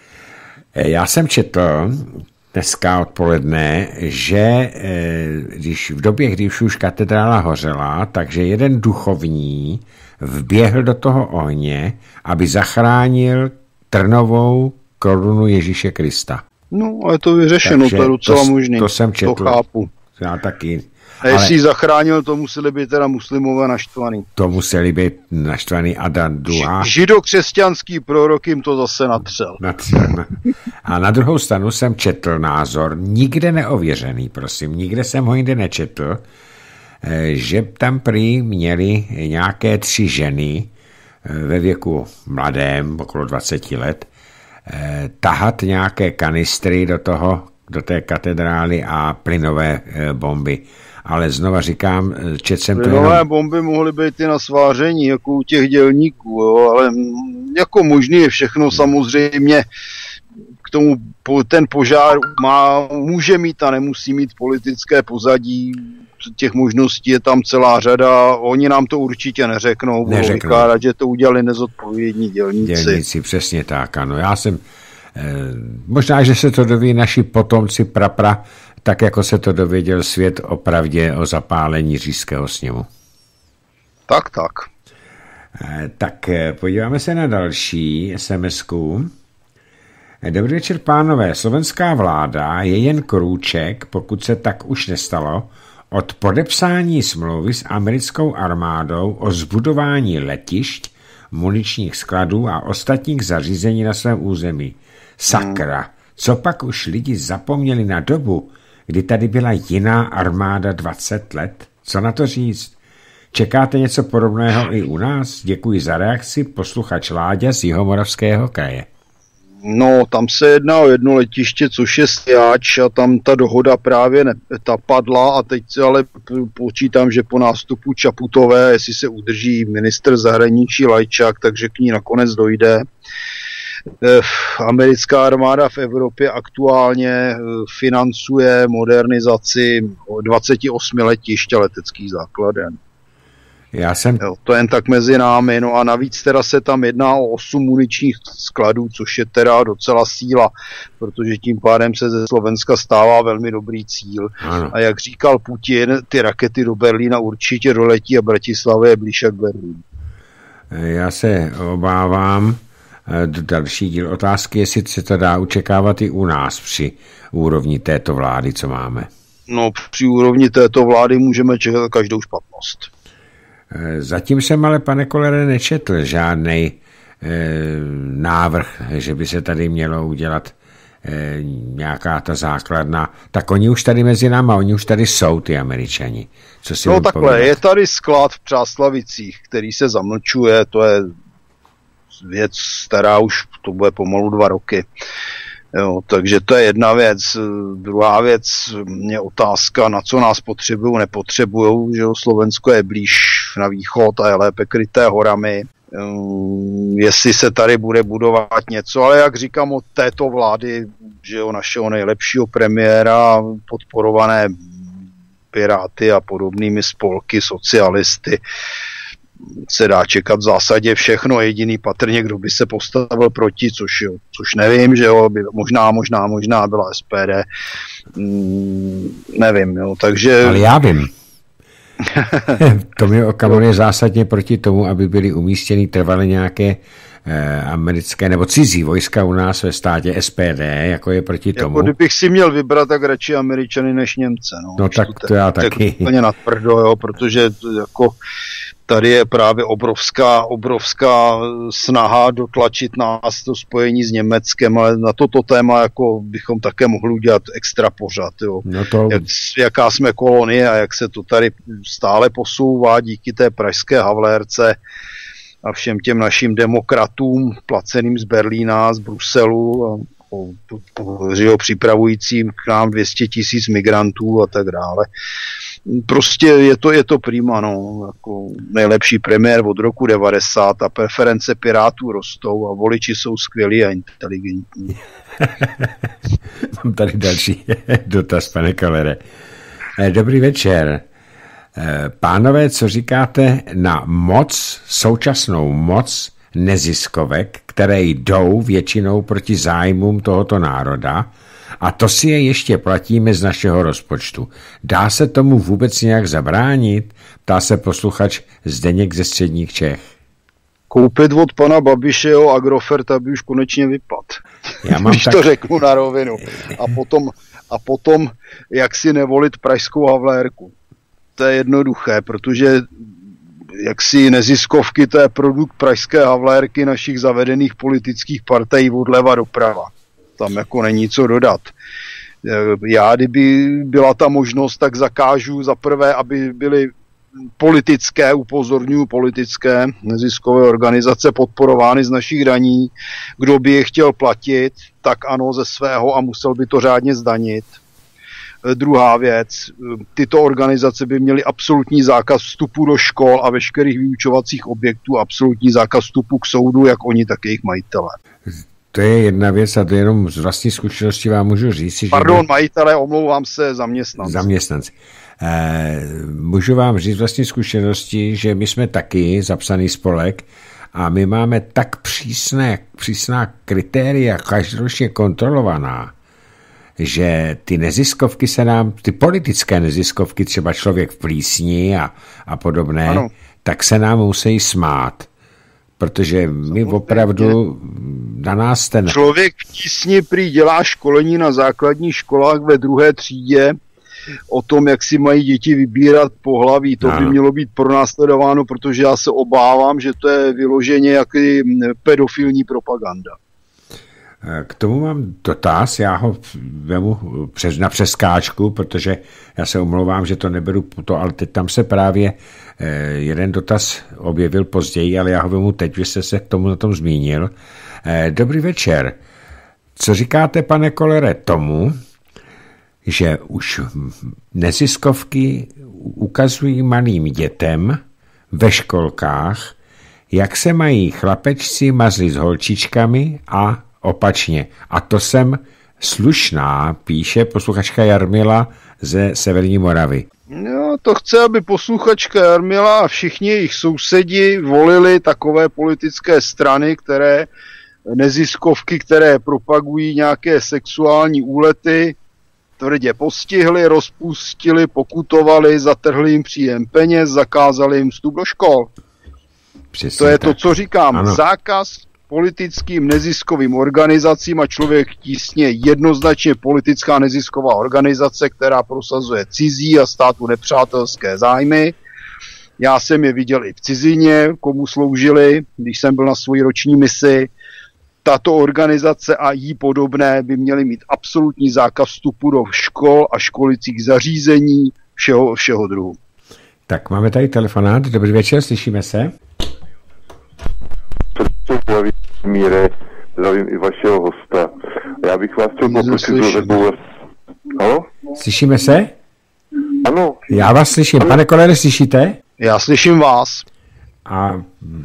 Já jsem četl dneska odpoledne, že když v době, když už katedrála hořela, takže jeden duchovní vběhl do toho ohně, aby zachránil trnovou korunu Ježíše Krista. No, ale to vyřešeno, to je docela možný. To jsem četl. To chápu. Já taky. A jestli zachránil, to museli být teda muslimové naštvaný. To museli být naštvaný a druhá. Židokřesťanský prorok jim to zase natřel. A na druhou stranu jsem četl názor, nikde neověřený, prosím, nikde jsem ho jinde nečetl, že tam prý měli nějaké 3 ženy ve věku mladém, okolo 20 let, tahat nějaké kanistry do té katedrály a plynové bomby. Ale znova říkám, četl jsem to jenom... Plynové bomby mohly být i na sváření, jako u těch dělníků, jo, ale jako možný je všechno samozřejmě. K tomu ten požár může mít a nemusí mít politické pozadí. Těch možností je tam celá řada. Oni nám to určitě neřeknou. Budou vykládat, že to udělali nezodpovědní dělníci. Dělníci, přesně tak, ano. Já jsem... možná, že se to doví naši potomci prapra, tak jako se to dověděl svět o pravdě o zapálení Říšského sněmu. Tak. Tak podíváme se na další SMS-ku. Dobrý večer, pánové. Slovenská vláda je jen krůček, pokud se tak už nestalo, od podepsání smlouvy s americkou armádou o zbudování letišť, muničních skladů a ostatních zařízení na svém území. Sakra, co pak už lidi zapomněli na dobu, kdy tady byla jiná armáda 20 let? Co na to říct? Čekáte něco podobného i u nás? Děkuji za reakci, posluchač Láďa z Jihomoravského kraje. No, tam se jedná o jedno letiště, což je Sliač a tam ta dohoda právě ta padla a teď ale počítám, že po nástupu Čaputové, jestli se udrží ministr zahraničí Lajčák, takže k ní nakonec dojde. Americká armáda v Evropě aktuálně financuje modernizaci 28 letišť a leteckých základen. To jen tak mezi námi, no a navíc teda se tam jedná o 8 muničních skladů, což je teda docela síla, protože tím pádem se ze Slovenska stává velmi dobrý cíl. Ano. A jak říkal Putin, ty rakety do Berlína určitě doletí a Bratislava je blíž jak Berlín. Já se obávám, další díl otázky, jestli se to dá očekávat i u nás při úrovni této vlády, co máme. No, při úrovni této vlády můžeme čekat každou špatnost. Zatím jsem ale, pane Kolere, nečetl žádnej návrh, že by se tady mělo udělat nějaká ta základna. Tak oni už tady mezi náma, oni už tady jsou, ty Američani. Co si takhle, povídat? Je tady sklad v Přáslavicích, který se zamlčuje, to je věc stará už, to bude pomalu 2 roky. Jo, takže to je jedna věc. Druhá věc je otázka, na co nás potřebují, nepotřebují, že jo, Slovensko je blíž na východ a je lépe kryté horami. Jestli se tady bude budovat něco, ale jak říkám od této vlády, že jo, našeho nejlepšího premiéra, podporované Piráty a podobnými spolky, socialisty, se dá čekat v zásadě všechno, jediný patrně, kdo by se postavil proti, což nevím, že jo, možná byla SPD, nevím, jo, takže... Ale já vím. Tomio Okamura je zásadně proti tomu, aby byly umístěny trvale nějaké americké nebo cizí vojska u nás ve státě SPD, jako je proti tomu. Jako kdybych si měl vybrat, tak radši Američany než Němce. No tak to já taky. Úplně natvrdo, jo, protože jako tady je právě obrovská snaha dotlačit nás do spojení s Německem, ale na toto téma jako bychom také mohli udělat extra pořad. Jo. No to... jaká jsme kolonie a jak se to tady stále posouvá díky té pražské Havlérce a všem těm našim demokratům placeným z Berlína, z Bruselu, připravujícím k nám 200 000 migrantů a tak dále. Prostě je to prima, no, jako nejlepší premiér od roku 90 a preference Pirátů rostou a voliči jsou skvělí a inteligentní. Mám tady další dotaz, pane Kolere. Dobrý večer. Pánové, co říkáte na současnou moc neziskovek, které jdou většinou proti zájmům tohoto národa, a to si je ještě platíme z našeho rozpočtu. Dá se tomu vůbec nějak zabránit? Ptá se posluchač Zdeněk ze Středních Čech. Koupit od pana Babišeho Agrofert, aby už konečně vypad. Když to řeknu na rovinu. A potom jak si nevolit pražskou Havlérku. To je jednoduché, protože jaksi neziskovky, to je produkt pražské Havlérky našich zavedených politických partají odleva doprava. Tam jako není co dodat. Já, kdyby byla ta možnost, tak zakážu za prvé, aby byly politické neziskové organizace podporovány z našich daní. Kdo by je chtěl platit, tak ano, ze svého a musel by to řádně zdanit. Druhá věc, tyto organizace by měly absolutní zákaz vstupu do škol a veškerých vyučovacích objektů, absolutní zákaz vstupu k soudu, jak oni, tak jejich majitelé. To je jedna věc a to jenom z vlastní zkušenosti vám můžu říct. Pardon, majitelé, omlouvám se, zaměstnanci. Můžu vám říct z vlastní zkušenosti, že my jsme taky zapsaný spolek a my máme tak přísná kritéria každoročně kontrolovaná, že ty neziskovky ty politické neziskovky, třeba Člověk v plísni a podobné, ano, tak se nám musí smát. Protože my opravdu na nás ten... Člověk v tísni prý dělá školení na základních školách ve 2. třídě o tom, jak si mají děti vybírat pohlaví. To by mělo být pronásledováno, protože já se obávám, že to je vyloženě jaký pedofilní propaganda. K tomu mám dotaz, já ho vemu na přeskáčku, protože já se omlouvám, že to neberu, ale teď tam se právě jeden dotaz objevil později, ale já ho vemu teď, vy jste se k tomu na tom zmínil. Dobrý večer. Co říkáte, pane Kollere, tomu, že už neziskovky ukazují malým dětem ve školkách, jak se mají chlapečci mazlit s holčičkami a opačně. A to jsem slušná, píše posluchačka Jarmila ze Severní Moravy. No, to chce, aby posluchačka Jarmila a všichni jejich sousedi volili takové politické strany, neziskovky, které propagují nějaké sexuální úlety, tvrdě postihli, rozpustili, pokutovali, zatrhli jim příjem peněz, zakázali jim vstup do škol. Přesně to je tak. To, co říkám. Ano. Zákaz politickým neziskovým organizacím a Člověk v tísni je jednoznačně politická nezisková organizace, která prosazuje cizí a státu nepřátelské zájmy. Já jsem je viděl i v cizině, komu sloužili, když jsem byl na svojí roční misi. Tato organizace a jí podobné by měly mít absolutní zákaz vstupu do škol a školicích zařízení všeho druhu. Tak máme tady telefonát. Dobrý večer, slyšíme se. Míre, zdravím i vašeho hosta. Já bych vás chtěl poprosit o takovou... Halo? Slyšíme se? Ano. Já vás slyším. Ano. Pane Kollere, slyšíte? Já slyším vás. A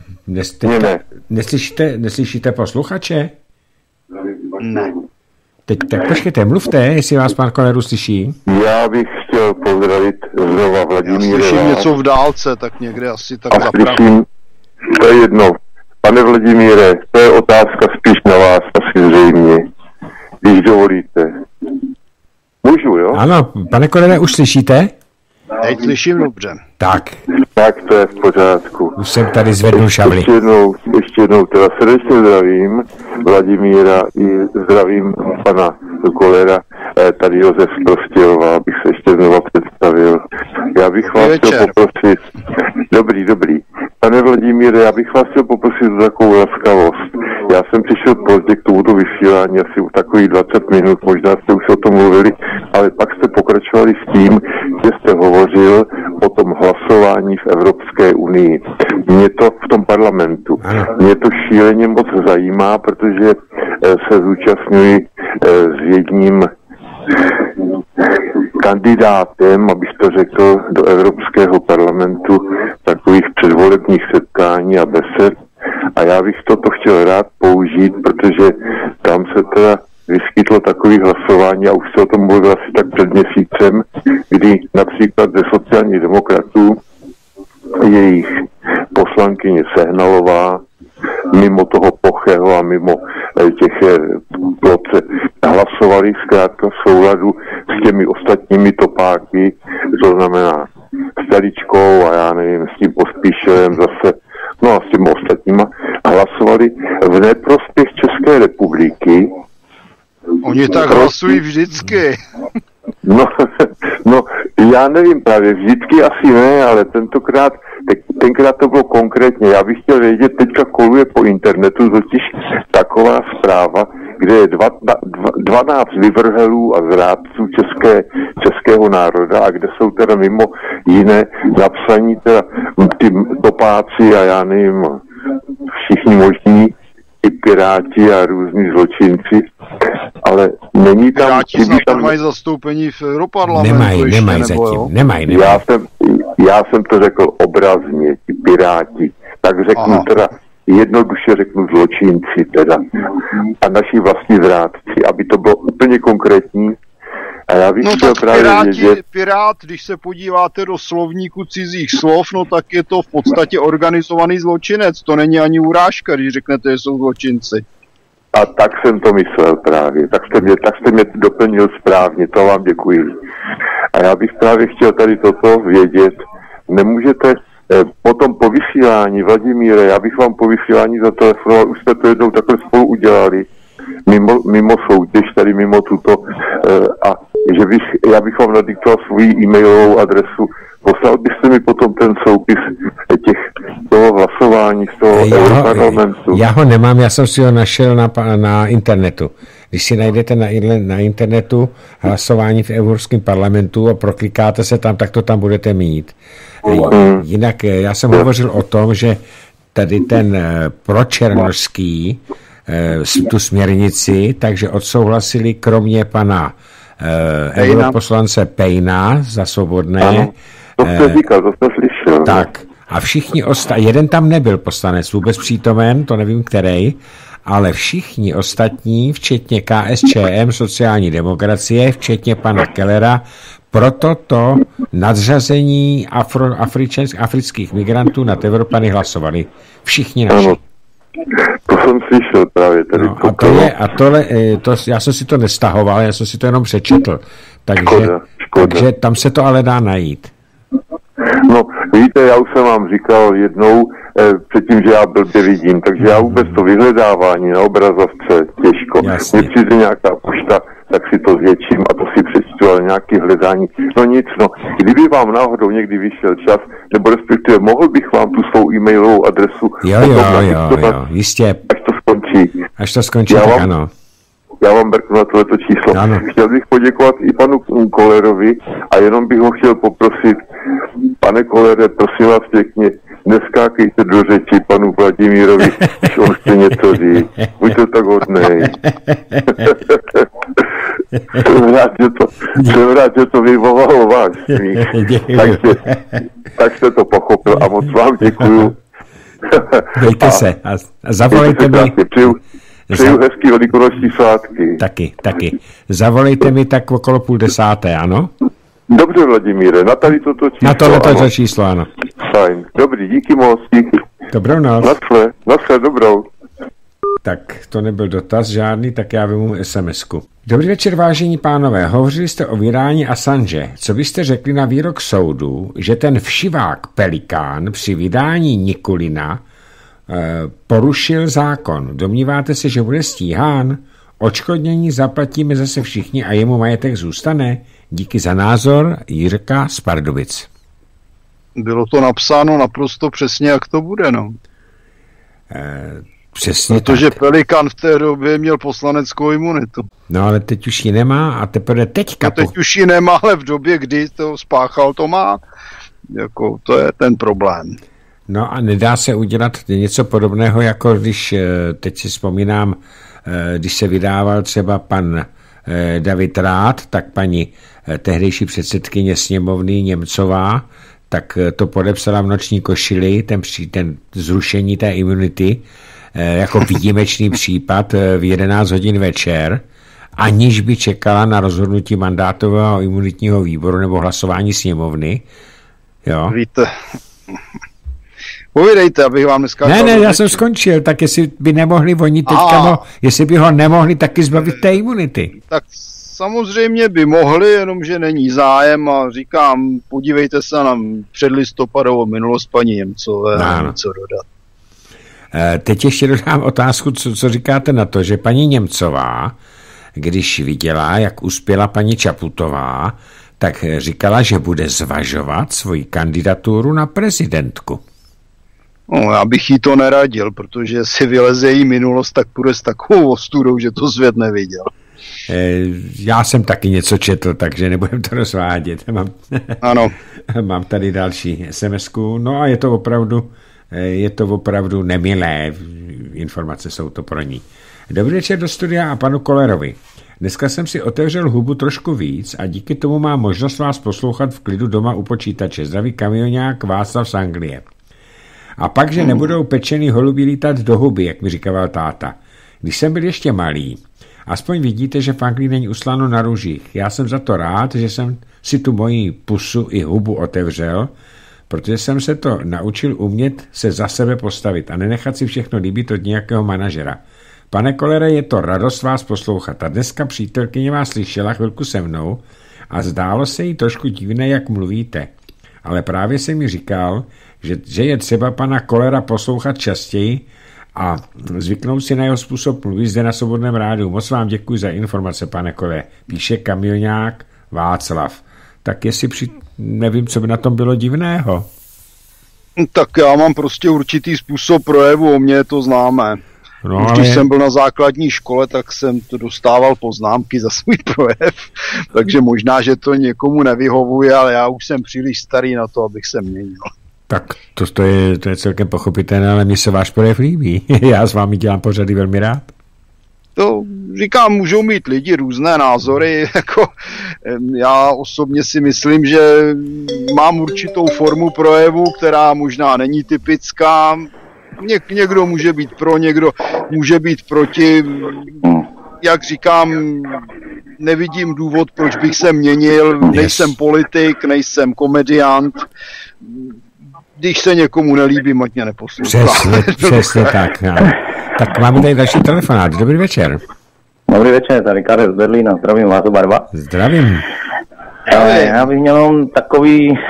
neslyšíte posluchače? Ne. Tak počkejte, mluvte, jestli vás pan Kolleru slyší. Já bych chtěl pozdravit znova Vladimíra. Já slyším něco v dálce, tak někde asi tak zapravím. To je jedno. Pane Vladimíre, to je otázka spíš na vás, asi zřejmě, když dovolíte. Můžu, jo? Ano, pane Kollere, už slyšíte? Teď slyším dobře. Tak to je v pořádku. Už jsem tady zvednul šavli. Ještě jednou teda srdečně zdravím Vladimíra i zdravím pana Kollera, tady Josef Prostějová, abych se ještě znova představil. Já bych vás chtěl poprosit, dobrý. Pane Vladimíre, já bych vás chtěl poprosit o takovou laskavost. Já jsem přišel pozdě k tomuto vysílání, asi takových 20 minut, možná jste už o tom mluvili, ale pak jste pokračovali s tím, že jste hovořil o tom hlasování v Evropské unii. Mě to v tom parlamentu. Mě to šíleně moc zajímá, protože se zúčastňuji s jedním kandidátem, abych to řekl, do Evropského parlamentu takových předvolebních setkání a besed. A já bych toto chtěl rád použít, protože tam se teda vyskytlo takové hlasování, a už se o tom mluvil asi tak před měsícem, kdy například ze sociálních demokratů jejich poslankyně Sehnalová mimo toho Pocheho a mimo těch ploce hlasovali zkrátka v souladu s těmi ostatními topáky, to znamená s Teličkou a já nevím, s tím Pospíšilem zase, no a s těmi ostatníma, hlasovali v neprospěch České republiky. Oni tak hlasují vždycky. No, já nevím právě, vždycky asi ne, ale tenkrát to bylo konkrétně. Já bych chtěl vědět, teďka koluje po internetu totiž taková zpráva, kde je 12 vyvrhelů a zrádců českého národa a kde jsou teda mimo jiné napsaní teda ty topáci a já nevím, všichni možní i piráti a různí zločinci, ale není tam... Piráti snad mají zastoupení v Europarlamentu. Nemají zatím, nemají. Já jsem to řekl obrazně, ti piráti, tak řeknu teda, jednoduše řeknu zločinci teda a naši vlastní zrádci, aby to bylo úplně konkrétní. A já bych chtěl právě vědět... Pirát, když se podíváte do slovníku cizích slov, no tak je to v podstatě organizovaný zločinec, to není ani urážka, když řeknete, že jsou zločinci. A tak jsem to myslel právě, tak jste mě doplnil správně, to vám děkuji. A já bych právě chtěl tady toto vědět, nemůžete potom po vysílání, Vladimíre, já bych vám po vysílání zatelefonoval, už jsme to jednou takhle spolu udělali, mimo soutěž, tady mimo tuto, a že já bych vám nadiktoval svoji e-mailovou adresu, poslal byste mi potom ten soupis toho hlasování z toho Europarlamentu. Já ho nemám, já jsem si ho našel na internetu. Když si najdete na internetu hlasování v Evropském parlamentu a proklikáte se tam, tak to tam budete mít. Jinak já jsem hovořil o tom, že tady ten pročernošský tu směrnici, takže odsouhlasili kromě pana europoslance Pejna za Svobodné. Ano, to jste říkal, to jste slyšel. Tak. A všichni jeden tam nebyl poslanec vůbec přítomen, to nevím který, ale všichni ostatní, včetně KSČM, sociální demokracie, včetně pana Kellera, proto to nadřazení afrických migrantů nad Evropany hlasovali. Všichni naši. Ano, to jsem slyšel právě tady. No, já jsem si to nestahoval, já jsem si to jenom přečetl. Škoda. Takže tam se to ale dá najít. No, víte, já už jsem vám říkal jednou předtím, že já blbě vidím, takže já vůbec to vyhledávání na obrazovce těžko. Mně přijde nějaká pošta, tak si to zvětším a to si přečtu, ale nějaké hledání. No nic, no, kdyby vám náhodou někdy vyšel čas, nebo respektive mohl bych vám tu svou e-mailovou adresu... Jo, jistě. Až to skončí, tak ano. Já vám mrknu na tohleto číslo. Ano. Chtěl bych poděkovat i panu Kollerovi a jenom bych ho chtěl poprosit, pane Kollere, prosím vás pěkně, neskákejte do řeči panu Vladimírovi, když on chce něco říct. Buďte tak hodnej. Jsem rád, že to vyvolalo váš smích. Tak jste to pochopil a moc vám děkuju. Dejte se a zavolejte mi. Přeju hezký velikonoční svátky. Taky. Zavolejte mi tak okolo 9:30, ano? Dobře, Vladimíre, na tady toto číslo. Na tohleto číslo, ano. Fajn, dobrý, díky moc, díky. Dobrou noc. Nasle, dobrou. Tak to nebyl dotaz žádný, tak já vemu SMS-ku. Dobrý večer, vážení pánové, hovořili jste o vydání Assange. Co byste řekli na výrok soudu, že ten všivák Pelikán při vydání Nikulina porušil zákon? Domníváte se, že bude stíhán? Odškodnění zaplatíme zase všichni a jemu majetek zůstane? Díky za názor, Jirka z Pardubic. Bylo to napsáno naprosto přesně, jak to bude, no. Přesně. Protože Pelikán v té době měl poslaneckou imunitu. No ale teď už ji nemá a teprve teďka... Teď už ji nemá, ale v době, kdy to spáchal, to má. Jako, to je ten problém. No a nedá se udělat něco podobného, jako když, teď si vzpomínám, když se vydával třeba pan David Rath, tak paní tehdejší předsedkyně sněmovny Němcová, tak to podepsala v noční košili, ten zrušení té imunity, jako výjimečný případ v 11 hodin večer aniž by čekala na rozhodnutí mandátového a imunitního výboru nebo hlasování sněmovny. Jo? Víte, povídejte, abych vám dneska... Ne, já jsem skončil, tak jestli by nemohli oni teďka, jestli by ho nemohli taky zbavit té imunity. Tak samozřejmě by mohli, jenomže není zájem a říkám, podívejte se na předlistopadovou minulost paní Němcové, co dodat. Teď ještě dodám otázku, co říkáte na to, že paní Němcová, když viděla, jak uspěla paní Čaputová, tak říkala, že bude zvažovat svoji kandidaturu na prezidentku. No, já bych jí to neradil, protože si vyleze její minulost, tak půjde s takovou ostudou, že to svět neviděl. Já jsem taky něco četl, takže nebudem to rozvádět. Ano. Mám tady další SMS-ku. No a je to opravdu nemilé. Informace jsou to pro ní. Dobrý večer do studia a panu Kollerovi. Dneska jsem si otevřel hubu trošku víc a díky tomu mám možnost vás poslouchat v klidu doma u počítače. Zdraví kamionák Václav z Anglie. A pak, že nebudou pečený holubí lítat do huby, jak mi říkával táta. Když jsem byl ještě malý, aspoň vidíte, že v Anglii není usláno na růžích. Já jsem za to rád, že jsem si tu moji pusu i hubu otevřel, protože jsem se to naučil umět se za sebe postavit a nenechat si všechno líbit od nějakého manažera. Pane Kollere, je to radost vás poslouchat. A dneska přítelkyně vás slyšela chvilku se mnou a zdálo se jí trošku divné, jak mluvíte. Ale právě jsem mi říkal, že je třeba pana Kollera poslouchat častěji a zvyknout si na jeho způsob mluvit zde na Svobodném rádiu. Moc vám děkuji za informace, pane Kollere. Píše kamionák Václav. Tak jestli nevím, co by na tom bylo divného. Tak já mám prostě určitý způsob projevu, o mně je to známé. No, když jsem byl na základní škole, tak jsem to dostával poznámky za svůj projev, takže možná, že to někomu nevyhovuje, ale já už jsem příliš starý na to, abych se měnil. Tak to je celkem pochopitelné, ale mně se váš projev líbí. Já s vámi dělám pořady velmi rád. To říkám, můžou mít lidi různé názory, jako já osobně si myslím, že mám určitou formu projevu, která možná není typická. Někdo může být pro, někdo může být proti. Jak říkám, nevidím důvod, proč bych se měnil. Nejsem politik, nejsem komediant. Když se někomu nelíbí, ať mě neposlouchá. Přesně tak. No. Tak máme tady další telefonát. Dobrý večer. Dobrý večer, tady Karel z Berlína. Zdravím vás oba dva. Zdravím. Já bych měl takový...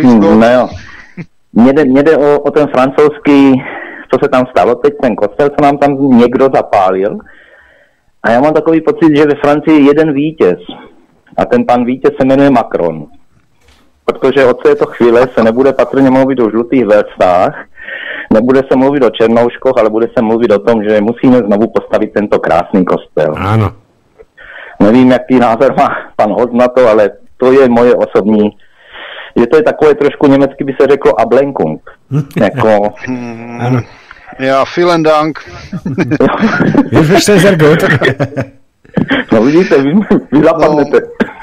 Mně jde o ten francouzský, co se tam stalo teď, ten kostel, co nám tam někdo zapálil. A já mám takový pocit, že ve Francii je jeden vítěz. A ten pan vítěz se jmenuje Macron. Protože od této chvíle se nebude patrně mluvit o žlutých vestách, nebude se mluvit o černouškoch, ale bude se mluvit o tom, že musíme znovu postavit tento krásný kostel. Ano. Nevím, jaký názor má pan Hoc na to, ale to je moje osobní... Je to takové trošku německy by se řeklo Ablenkung. Jako... Ano. Ja, vielen Dank. Już to sehr gut. No vidíte, vy zapadnete.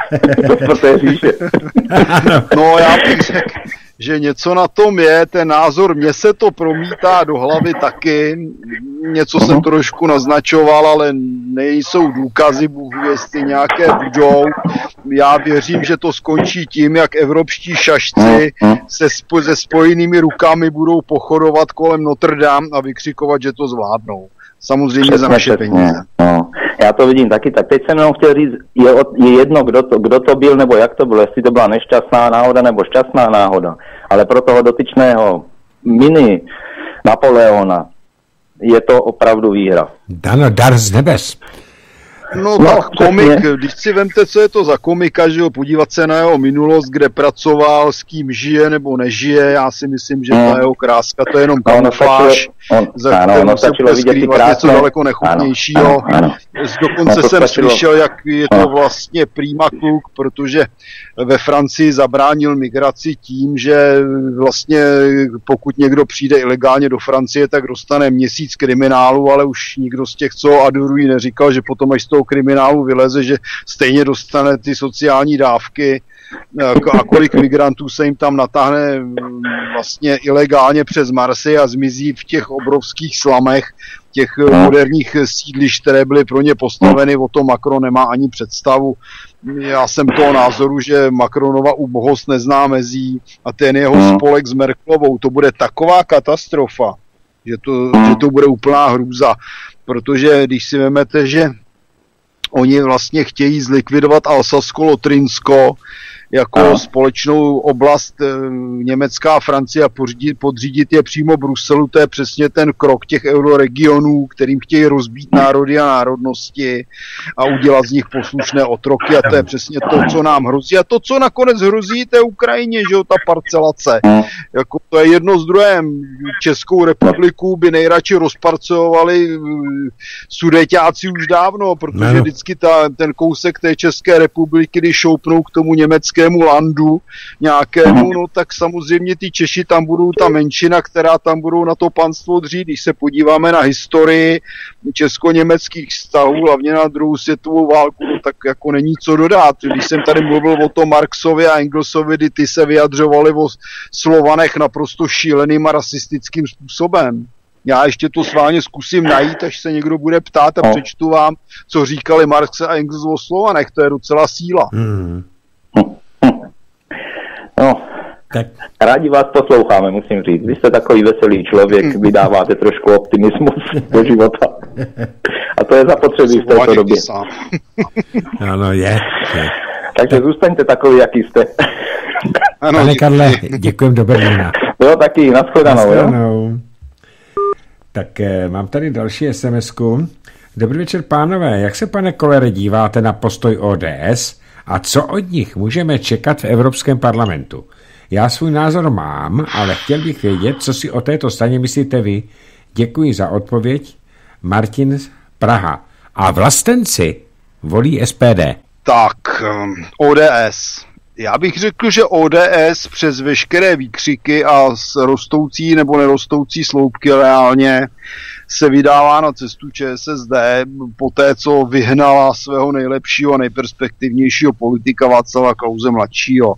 No já bych řekl, že něco na tom je, ten názor, mně se to promítá do hlavy taky, něco jsem trošku naznačoval, ale nejsou důkazy, Bůh ví, jestli nějaké budou. Já věřím, že to skončí tím, jak evropští šašci se spojenými rukami budou pochodovat kolem Notre Dame a vykřikovat, že to zvládnou. Samozřejmě za naše peníze. No. Já to vidím taky, tak teď jsem jenom chtěl říct, je jedno, kdo to byl, nebo jak to bylo, jestli to byla nešťastná náhoda, nebo šťastná náhoda, ale pro toho dotyčného mini Napoleona je to opravdu výhra. Dano, dar z nebes. No tak komik, když si vemte, co je to za komika, že jo, podívat se na jeho minulost, kde pracoval, s kým žije nebo nežije, já si myslím, že ta jeho kráska, to je jenom kamufláž, za kterou se bude skrývat něco daleko nechutnějšího. Dokonce jsem slyšel, jak je to vlastně prýma kluk, protože ve Francii zabránil migraci tím, že vlastně pokud někdo přijde ilegálně do Francie, tak dostane měsíc kriminálu, ale už nikdo z těch, co adorují, neříkal, že potom až z toho kriminálu vyleze, že stejně dostane ty sociální dávky a kolik migrantů se jim tam natáhne vlastně ilegálně přes Marseille a zmizí v těch obrovských slamech, těch moderních sídlišť, které byly pro ně postaveny, o tom Macron nemá ani představu. Já jsem toho názoru, že Macronova ubohost nezná mezí a ten jeho spolek s Merkelovou, to bude taková katastrofa, že to bude úplná hrůza, protože když si vezmete, že oni vlastně chtějí zlikvidovat Alsasko-Lotrinsko jako společnou oblast Německá a Francie a podřídit je přímo Bruselu, to je přesně ten krok těch euroregionů, kterým chtějí rozbít národy a národnosti a udělat z nich poslušné otroky a to je přesně to, co nám hrozí. A to, co nakonec hrozí té Ukrajině, že jo, ta parcelace. Jako to je jedno s druhém. Českou republiku by nejradši rozparcelovali Sudeťáci už dávno, protože vždycky ten kousek té České republiky, když šoupnou k tomu německému landu nějakému, no tak samozřejmě ty Češi tam budou ta menšina, která tam budou na to panstvo dřít. Když se podíváme na historii česko-německých vztahů, hlavně na druhou světovou válku, no tak jako není co dodat. Když jsem tady mluvil o tom Marxovi a Engelsovi, kdy ty se vyjadřovali o Slovanech naprosto šíleným a rasistickým způsobem. Já ještě to sválně zkusím najít, až se někdo bude ptát a přečtu vám, co říkali Marx a Engels o Slovanech. To je docela síla. No, tak. Rádi vás posloucháme, musím říct. Vy jste takový veselý člověk, vydáváte trošku optimismus do života. A to je zapotřebí v této době. Ano, je. Takže zůstaňte takový, jaký jste. Ano, pane Karle, děkujem do Berlína. Jo, taky, nashledanou. Jo? Tak mám tady další SMS-ku. Dobrý večer, pánové. Jak se, pane Kolere, díváte na postoj ODS a co od nich můžeme čekat v Evropském parlamentu? Já svůj názor mám, ale chtěl bych vědět, co si o této straně myslíte vy. Děkuji za odpověď. Martin z Praha. A vlastenci volí SPD. Tak, ODS. Já bych řekl, že ODS přes veškeré výkřiky a rostoucí nebo nerostoucí sloupky reálně se vydává na cestu ČSSD po té, co vyhnala svého nejlepšího a nejperspektivnějšího politika Václava Klause mladšího.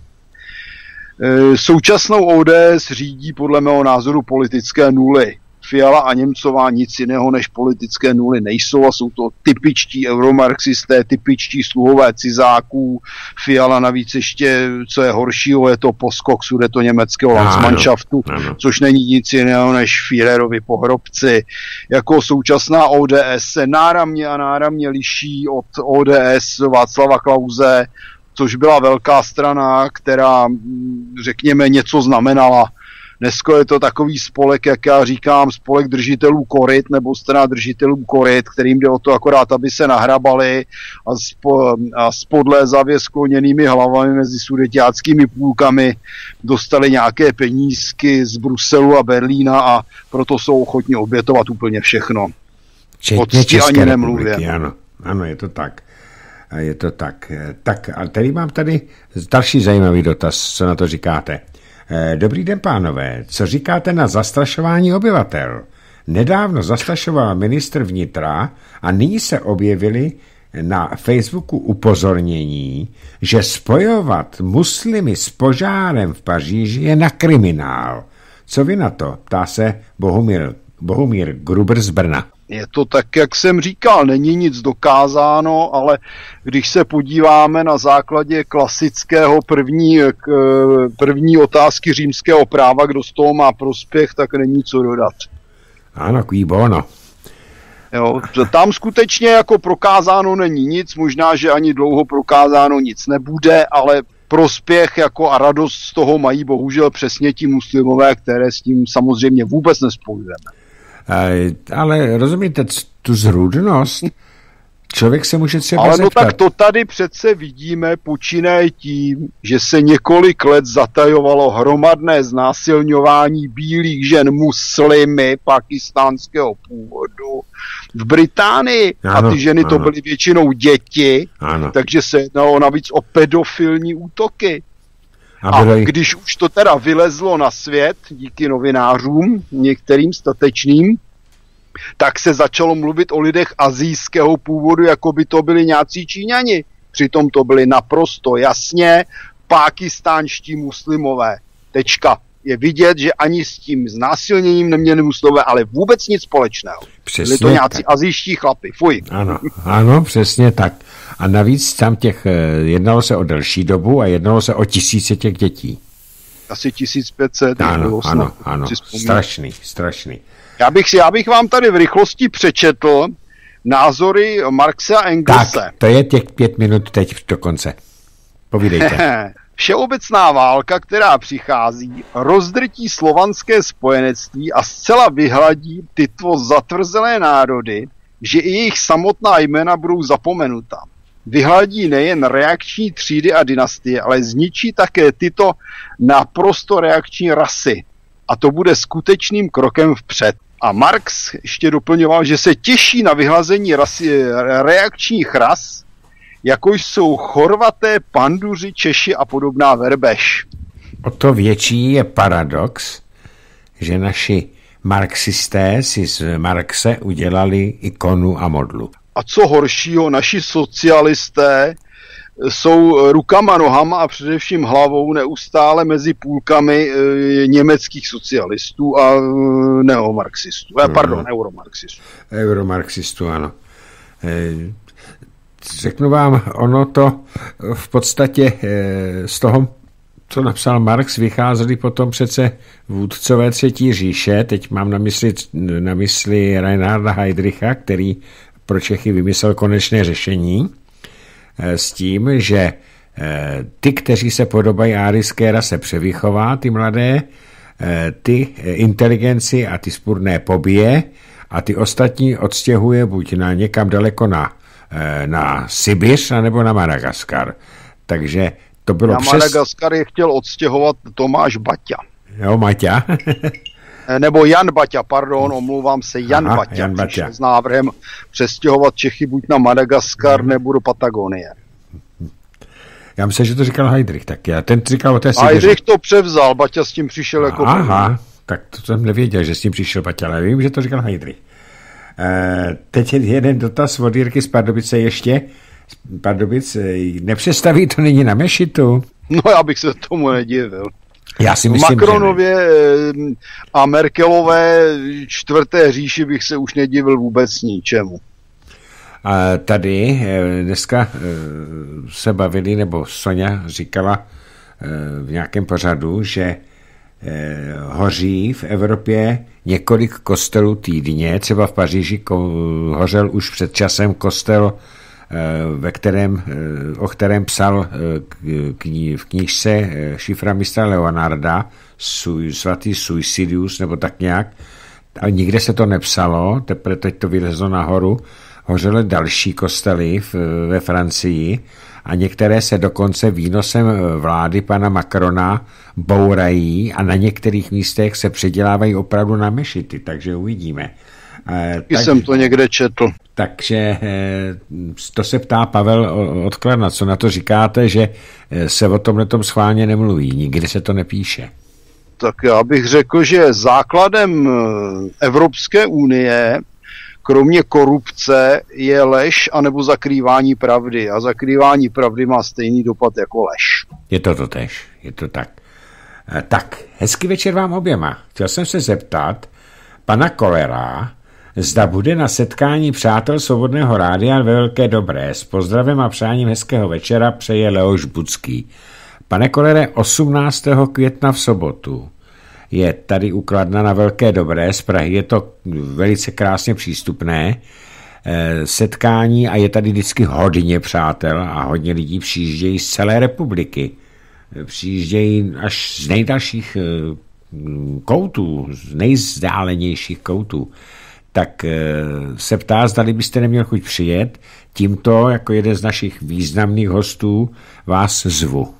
Současnou ODS řídí podle mého názoru politické nuly. Fiala a Němcová nic jiného než politické nuly nejsou a jsou to typičtí euromarxisté, typičtí sluhové cizáků. Fiala navíc ještě, co je horšího, je to poskok sudetoněmeckého Landsmannschaftu, což není nic jiného než Führerovi pohrobci. Jako současná ODS se náramně liší od ODS Václava Klause, což byla velká strana, která, řekněme, něco znamenala. Dneska je to takový spolek, jak já říkám, spolek držitelů koryt nebo strana držitelů koryt, kterým jde o to akorát, aby se nahrabali a spodlézavě skloněnými hlavami mezi sudeťáckými půlkami dostali nějaké penízky z Bruselu a Berlína a proto jsou ochotni obětovat úplně všechno. Včetně České republiky, ano, je to tak. Je to tak. Tak a tady mám další zajímavý dotaz, co na to říkáte. Dobrý den, pánové. Co říkáte na zastrašování obyvatel? Nedávno zastrašoval ministr vnitra a nyní se objevili na Facebooku upozornění, že spojovat muslimy s požárem v Paříži je na kriminál. Co vy na to? Ptá se Bohumír Gruber z Brna. Je to tak, jak jsem říkal, není nic dokázáno, ale když se podíváme na základě klasického první otázky římského práva, kdo z toho má prospěch, tak není co dodat. Ano, qui bono. Jo, tam skutečně jako prokázáno není nic, možná, že ani dlouho prokázáno nic nebude, ale prospěch jako a radost z toho mají bohužel přesně ti muslimové, které s tím samozřejmě vůbec nespojujeme. Ale rozumíte, tu zrůdnost, člověk se může třeba ale zeptat. No tak to tady přece vidíme, počínaje tím, že se několik let zatajovalo hromadné znásilňování bílých žen muslimy pakistánského původu v Británii. Ano, a ty ženy to byly většinou děti, takže se jednalo navíc o pedofilní útoky. A když už to teda vylezlo na svět díky novinářům, některým statečným, tak se začalo mluvit o lidech asijského původu, jako by to byli nějací Číňani. Přitom to byli naprosto jasně pákistánští muslimové. Tečka. je vidět, že ani s tím znásilněním neměli Muslimové, ale vůbec nic společného. Byli to nějací asijští chlapy. Fuj. Ano, přesně tak. A navíc tam jednalo se o delší dobu a jednalo se o tisíce těch dětí. Asi 1500. Ano. Strašný. Já bych vám tady v rychlosti přečetl názory Marxe a Engelse. Tak, to je těch 5 minut teď do konce. Povídejte. Všeobecná válka, která přichází, rozdrtí slovanské spojenectví a zcela vyhladí tyto zatvrzelé národy, že i jejich samotná jména budou zapomenuta. Vyhladí nejen reakční třídy a dynastie, ale zničí také tyto naprosto reakční rasy. A to bude skutečným krokem vpřed. A Marx ještě doplňoval, že se těší na vyhlazení reakčních ras, jako jsou Chorvaté, Panduři, Češi a podobná verbež. O to větší je paradox, že naši marxisté si z Marxe udělali ikonu a modlu. A co horšího, naši socialisté jsou rukama, nohama a především hlavou neustále mezi půlkami německých socialistů a neomarxistů. Euromarxistů. Euromarxistů, ano. Řeknu vám, ono to v podstatě z toho, co napsal Marx, vycházeli potom přece vůdcové třetí říše. Teď mám na mysli Reinharda Heydricha, který pro Čechy vymyslel konečné řešení s tím, že ty, kteří se podobají árijské rase, převychová, ty mladé, ty inteligenci a ty spurné pobije a ty ostatní odstěhuje buď na někam daleko na Sibiř, anebo na Madagaskar. Takže to bylo na Madagaskar je chtěl odstěhovat Tomáš Baťa. Jo, Maťa. Nebo Jan Baťa, pardon, omlouvám se, Jan Baťa. S návrhem přestěhovat Čechy buď na Madagaskar, nebo do Patagonie. Já myslím, že to říkal Heydrich, tak já ten říkal o té Sibiři. Heydrich to převzal, Baťa s tím přišel jako... Aha, tak to jsem nevěděl, že s tím přišel Baťa, ale vím, že to říkal Heydrich. Teď je jeden dotaz od Jirky z Pardubice ještě. Pardubic, nepřestaví to nyní na mešitu? No, já bych se tomu nedivil. Já si myslím, Macronově a Merkelové čtvrté říši bych se už nedivil vůbec ničemu. A tady dneska se bavili, nebo Sonja říkala v nějakém pořadu, že hoří v Evropě několik kostelů týdně. Třeba v Paříži hořel už před časem kostel, o kterém psal v knížce šifra mistra Leonarda svatý Suicidius, nebo tak nějak, ale nikde se to nepsalo, teprve teď to vylezlo nahoru. Hořely další kostely ve Francii a některé se dokonce výnosem vlády pana Macrona bourají a na některých místech se předělávají opravdu na mešity, takže uvidíme. Jsem to někde četl. Takže to se ptá Pavel od Kladna. Co na to říkáte, že se o tomhletom schválně nemluví? Nikdy se to nepíše. Tak já bych řekl, že základem Evropské unie kromě korupce je lež anebo zakrývání pravdy. A zakrývání pravdy má stejný dopad jako lež. Je to totéž, je to tak. Tak, hezký večer vám oběma. Chtěl jsem se zeptat pana Kolera, zda bude na setkání přátel Svobodného rádia ve Velké Dobré. S pozdravem a přáním hezkého večera přeje Leoš Budský. Pane Kolere, 18. května v sobotu je tady u Kladna na Velké Dobré z Prahy. Je to velice krásně přístupné setkání a je tady vždycky hodně přátel a hodně lidí přijíždějí z celé republiky. Přijíždějí až z nejdalších koutů, z nejzdálenějších koutů. Tak se ptá, zdali byste neměl chuť přijet. Tímto, jako jeden z našich významných hostů, vás zvu.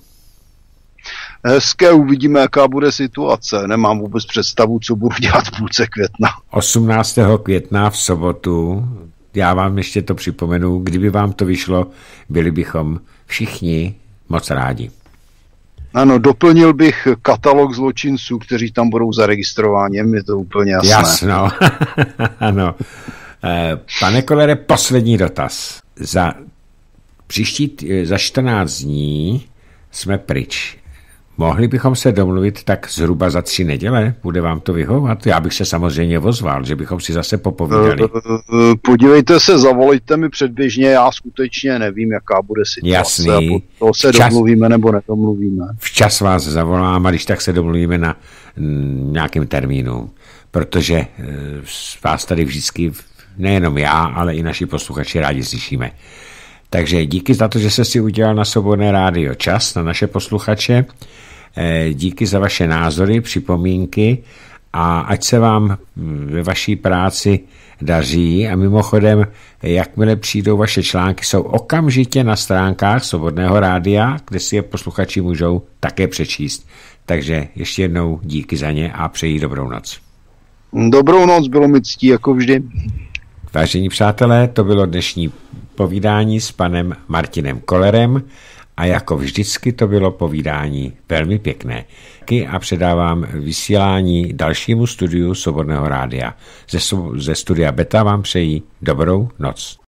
Hezké, uvidíme, jaká bude situace. Nemám vůbec představu, co budu dělat v půlce května. 18. května v sobotu, já vám ještě to připomenu, kdyby vám to vyšlo, byli bychom všichni moc rádi. Ano, doplnil bych katalog zločinců, kteří tam budou zaregistrováni, je to úplně jasné. Jasno, ano. Pane Kolere, poslední dotaz. Za 14 dní jsme pryč. mohli bychom se domluvit tak zhruba za 3 neděle? Bude vám to vyhovovat? Já bych se samozřejmě ozval, že bychom si zase popovídali. Podívejte se, zavolejte mi předběžně, já skutečně nevím, jaká bude situace. Jasný. To se domluvíme nebo nedomluvíme. Včas vás zavolám a když tak se domluvíme na nějakým termínu, protože vás tady vždycky, nejenom já, ale i naši posluchači rádi slyšíme. Takže díky za to, že jste si udělal na Svobodné rádio čas, na naše posluchače. Díky za vaše názory, připomínky a ať se vám ve vaší práci daří a mimochodem, jakmile přijdou vaše články, jsou okamžitě na stránkách Svobodného rádia, kde si je posluchači můžou také přečíst. Takže ještě jednou díky za ně a přeji dobrou noc. Dobrou noc, bylo mi ctí, jako vždy. Vážení přátelé, to bylo dnešní povídání s panem Martinem Kollerem a jako vždycky to bylo povídání velmi pěkné. A předávám vysílání dalšímu studiu Svobodného rádia. Ze studia Beta vám přeji dobrou noc.